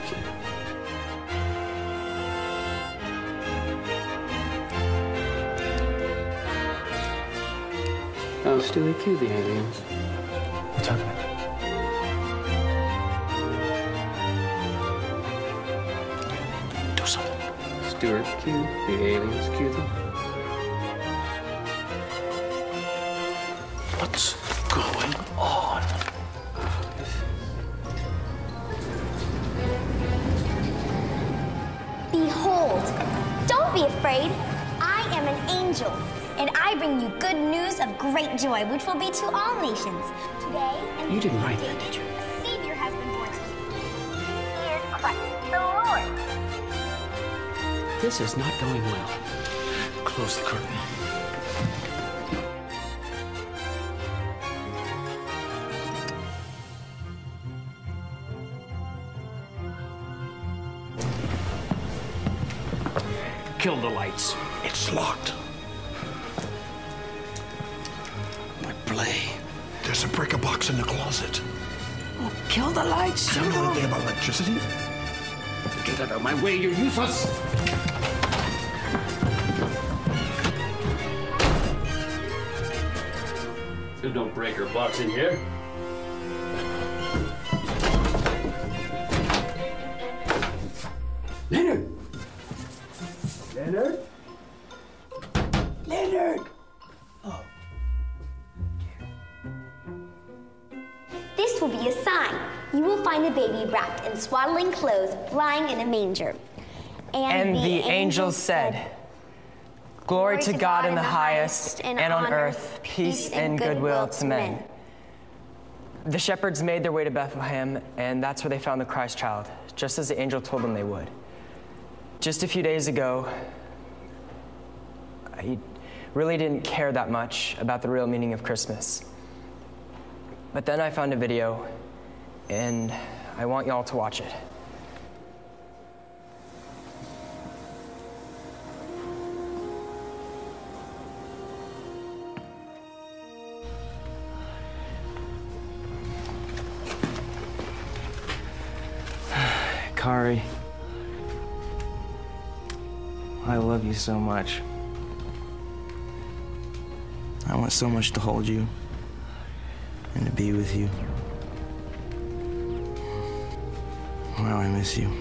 [SPEAKER 23] Oh, Stewie, cue the aliens.
[SPEAKER 3] What's happening? Do something.
[SPEAKER 23] Stuart, cue the aliens. Cue them.
[SPEAKER 3] What's going on?
[SPEAKER 12] Behold, don't be afraid. I am an angel, and I bring you good news of great joy, which will be to all nations. Today, and
[SPEAKER 23] You didn't write that, did you?
[SPEAKER 12] a Savior has been born to you. He is Christ the Lord.
[SPEAKER 23] This is not going well.
[SPEAKER 3] Close the curtain.
[SPEAKER 4] kill the lights.
[SPEAKER 15] It's locked.
[SPEAKER 4] But Blay,
[SPEAKER 15] there's a breaker box in the closet.
[SPEAKER 4] Oh, kill the lights.
[SPEAKER 15] You know anything about electricity?
[SPEAKER 4] Get out of my way, you're useless.
[SPEAKER 13] There's no breaker box in here.
[SPEAKER 4] Leonard! Leonard? Leonard! Oh.
[SPEAKER 12] This will be a sign. You will find a baby wrapped in swaddling clothes, lying in a manger.
[SPEAKER 6] And, and the, the angels, angels said, Glory to God in the highest, and on earth, peace and goodwill to men. The shepherds made their way to Bethlehem, and that's where they found the Christ child, just as the angel told them they would. Just a few days ago, I really didn't care that much about the real meaning of Christmas. But then I found a video, and I want y'all to watch it.
[SPEAKER 14] Kari, I love you so much. I want so much to hold you and to be with you. Wow, I miss you.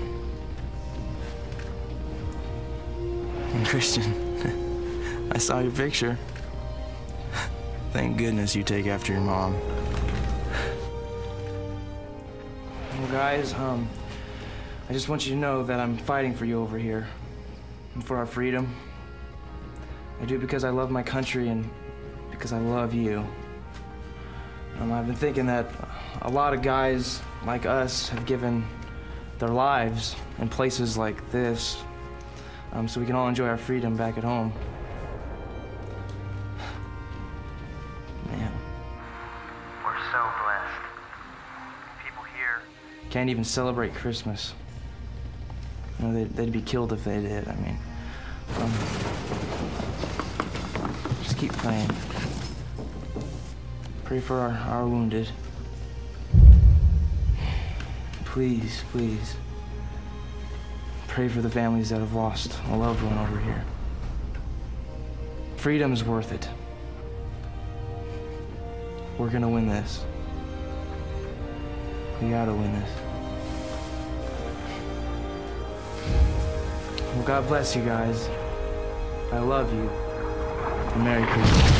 [SPEAKER 14] And Christian, I saw your picture. Thank goodness you take after your mom. Well, guys, um, I just want you to know that I'm fighting for you over here and for our freedom. I do because I love my country and because I love you. Um, I've been thinking that a lot of guys like us have given their lives in places like this um, so we can all enjoy our freedom back at home. Man.
[SPEAKER 20] We're so blessed. People here
[SPEAKER 14] can't even celebrate Christmas. You know, they'd, they'd be killed if they did. I mean, um, just keep praying. Pray for our, our wounded. Please, please. Pray for the families that have lost a loved one over here. Freedom's worth it. We're gonna win this. We gotta win this. Well, God bless you guys. I love you. And Merry Christmas.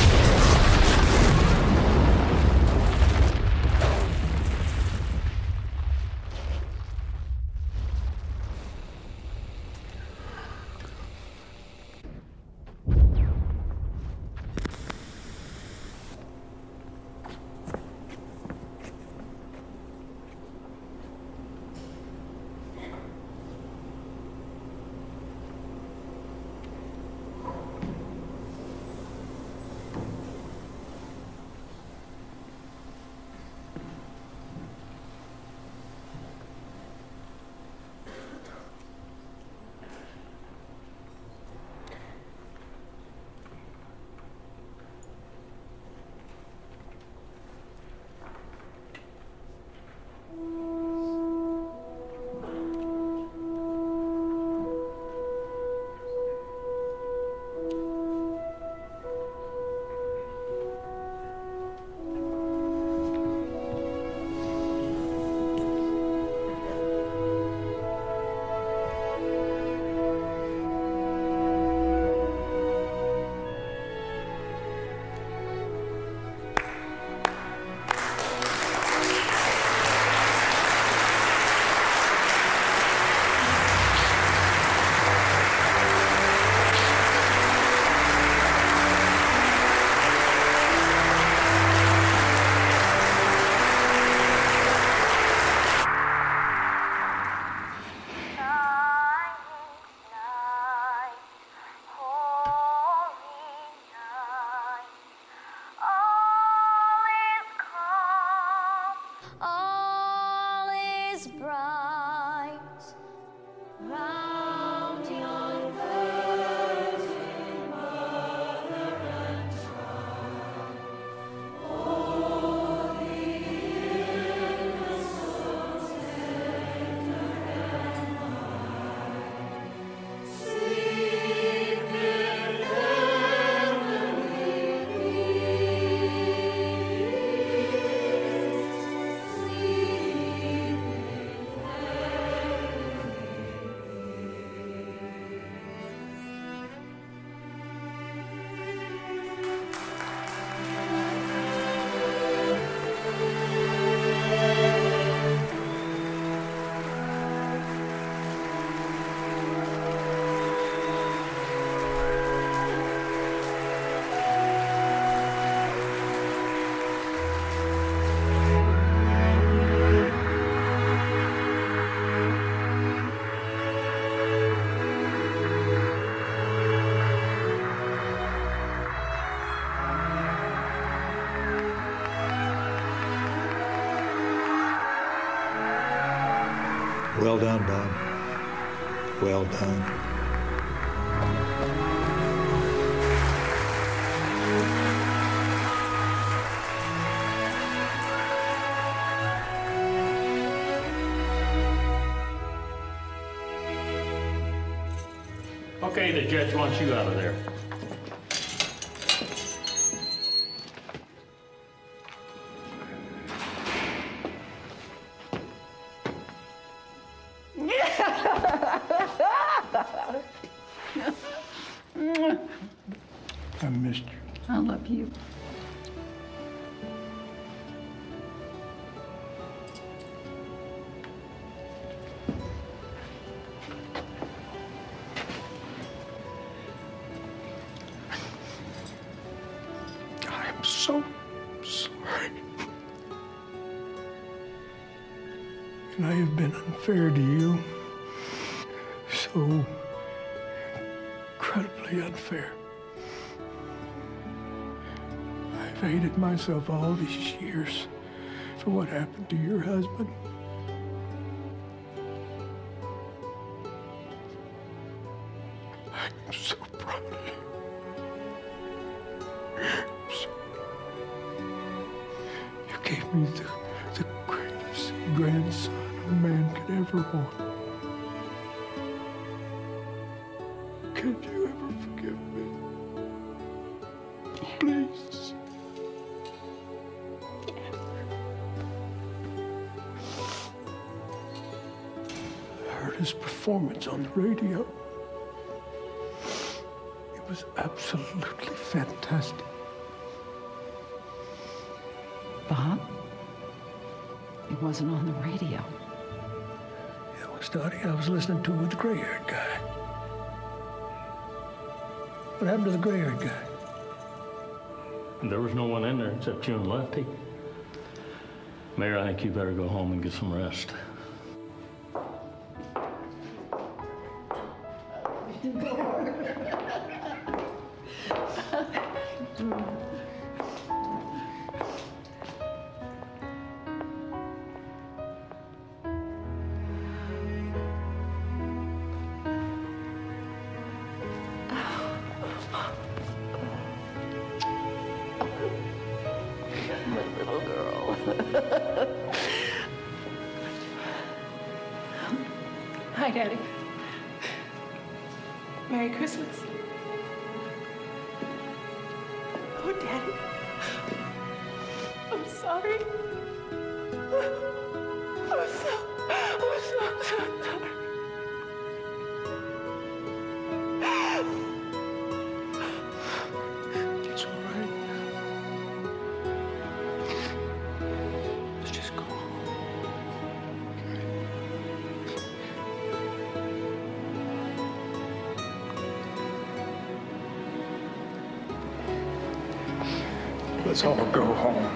[SPEAKER 12] bright round yon
[SPEAKER 9] Well done, Bob. Well done.
[SPEAKER 3] Okay, the judge wants you out of there.
[SPEAKER 22] I missed you.
[SPEAKER 10] I love you.
[SPEAKER 22] I am so sorry. And I have been unfair to you. So incredibly unfair. I've hated myself all these years for what happened to your husband. I'm so proud of you. So, you gave me the, the greatest grandson a man could ever want. Could you ever forgive me? Please. I heard his performance on the radio. It was absolutely fantastic.
[SPEAKER 10] Bob? It wasn't on the radio.
[SPEAKER 22] It was Dottie. I was listening to it with the gray-haired guy. What happened to the gray-haired guy?
[SPEAKER 3] There was no one in there except you and Lefty. Mayor, I think you better go home and get some rest.
[SPEAKER 2] Hi, Daddy. Merry Christmas. Oh, Daddy. I'm sorry. I'm so, I'm so, so sorry.
[SPEAKER 22] It's all right. Let's just go home. Let's all go home.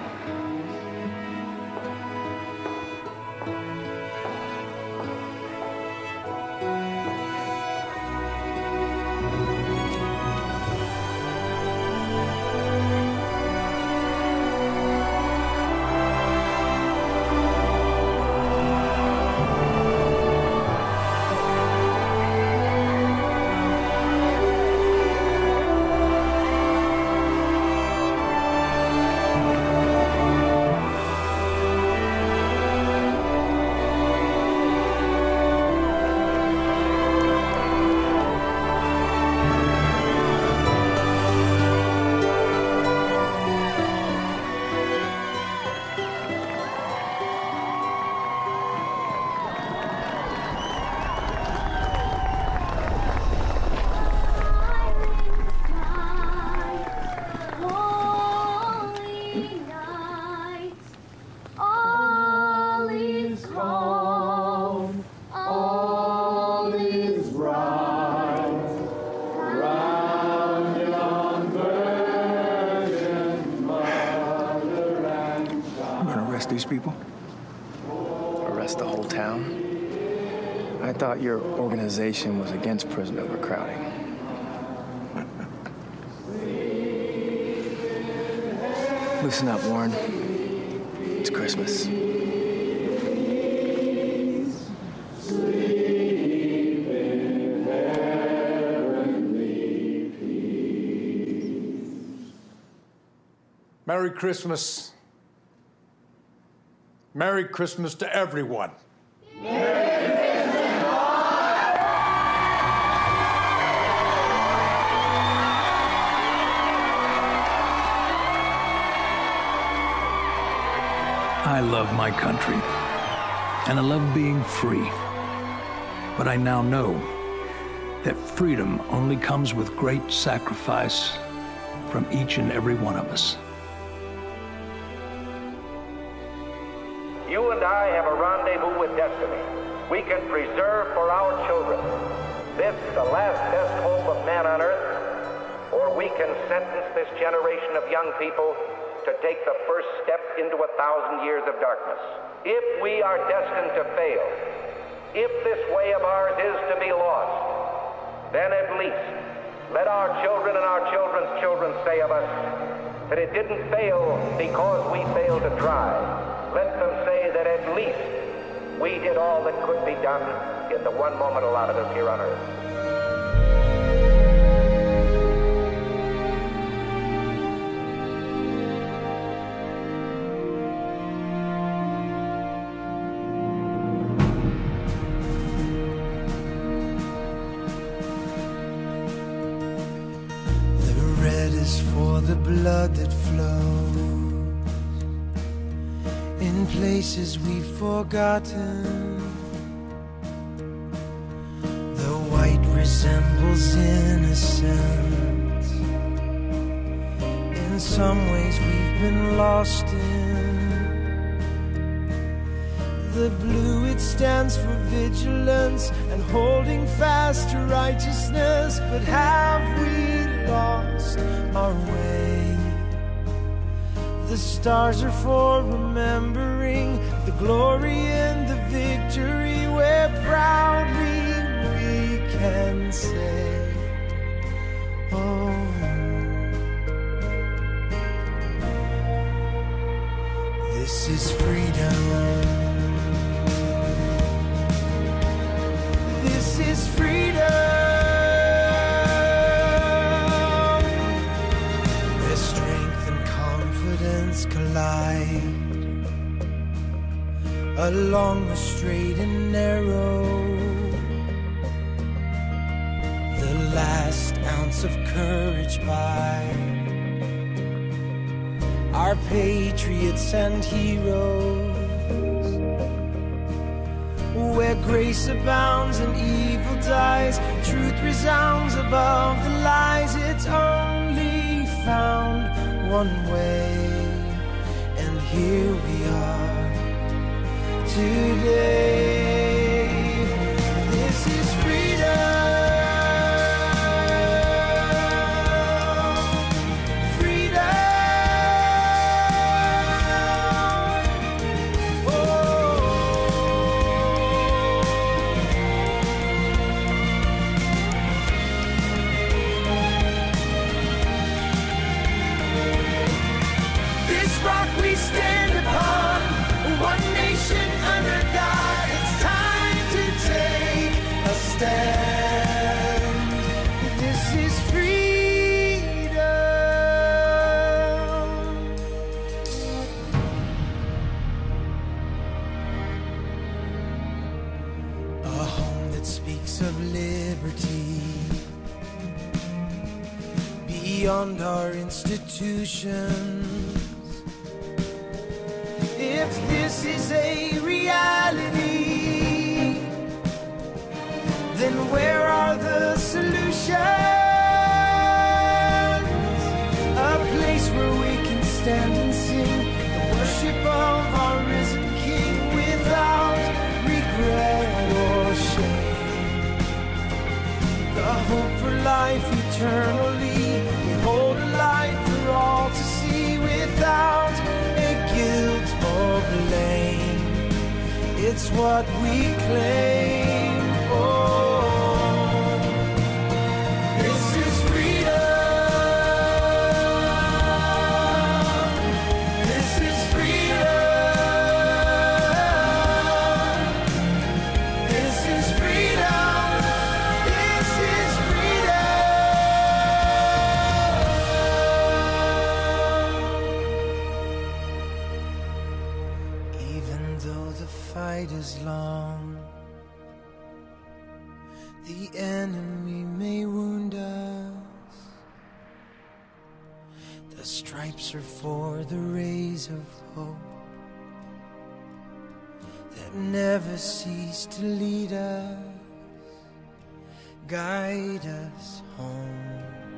[SPEAKER 22] These people?
[SPEAKER 14] Arrest the whole town? I thought your organization was against prison overcrowding. Listen up, Warren. It's Christmas.
[SPEAKER 18] Merry Christmas. Merry Christmas to everyone.
[SPEAKER 5] I love my country, and I love being free. But I now know that freedom only comes with great sacrifice from each and every one of us.
[SPEAKER 7] You and I have a rendezvous with destiny. We can preserve for our children this, the last best hope of man on earth, or we can sentence this generation of young people to take the first step into a thousand years of darkness. If we are destined to fail, if this way of ours is to be lost, then at least let our children and our children's children say of us that it didn't fail because we failed to try. Let them say that at least we did all that could be done in the one moment allotted us here on earth.
[SPEAKER 16] For the blood that flows in places we've forgotten. The white resembles innocence. In some ways we've been lost in. The blue, it stands for vigilance and holding fast to righteousness. But have we lost our way? The stars are for remembering the glory and the victory, where proudly we can say, oh, this is freedom. This is freedom. Where strength and confidence collide along the straight and narrow. The last ounce of courage by our patriots and heroes. Where grace abounds and evil dies, truth resounds above the lies. It's only found one way, and here we are today. This is freedom. This is freedom. A home that speaks of liberty beyond our institutions. If this is a reality, then where are the solutions? A place where we can stand and sing the worship of our risen King without regret or shame. The hope for life eternally, we hold a light for all to see without a guilt or blame. It's what we claim. Oh. though the fight is long, the enemy may wound us. The stripes are for the rays of hope that never cease to lead us, guide us home.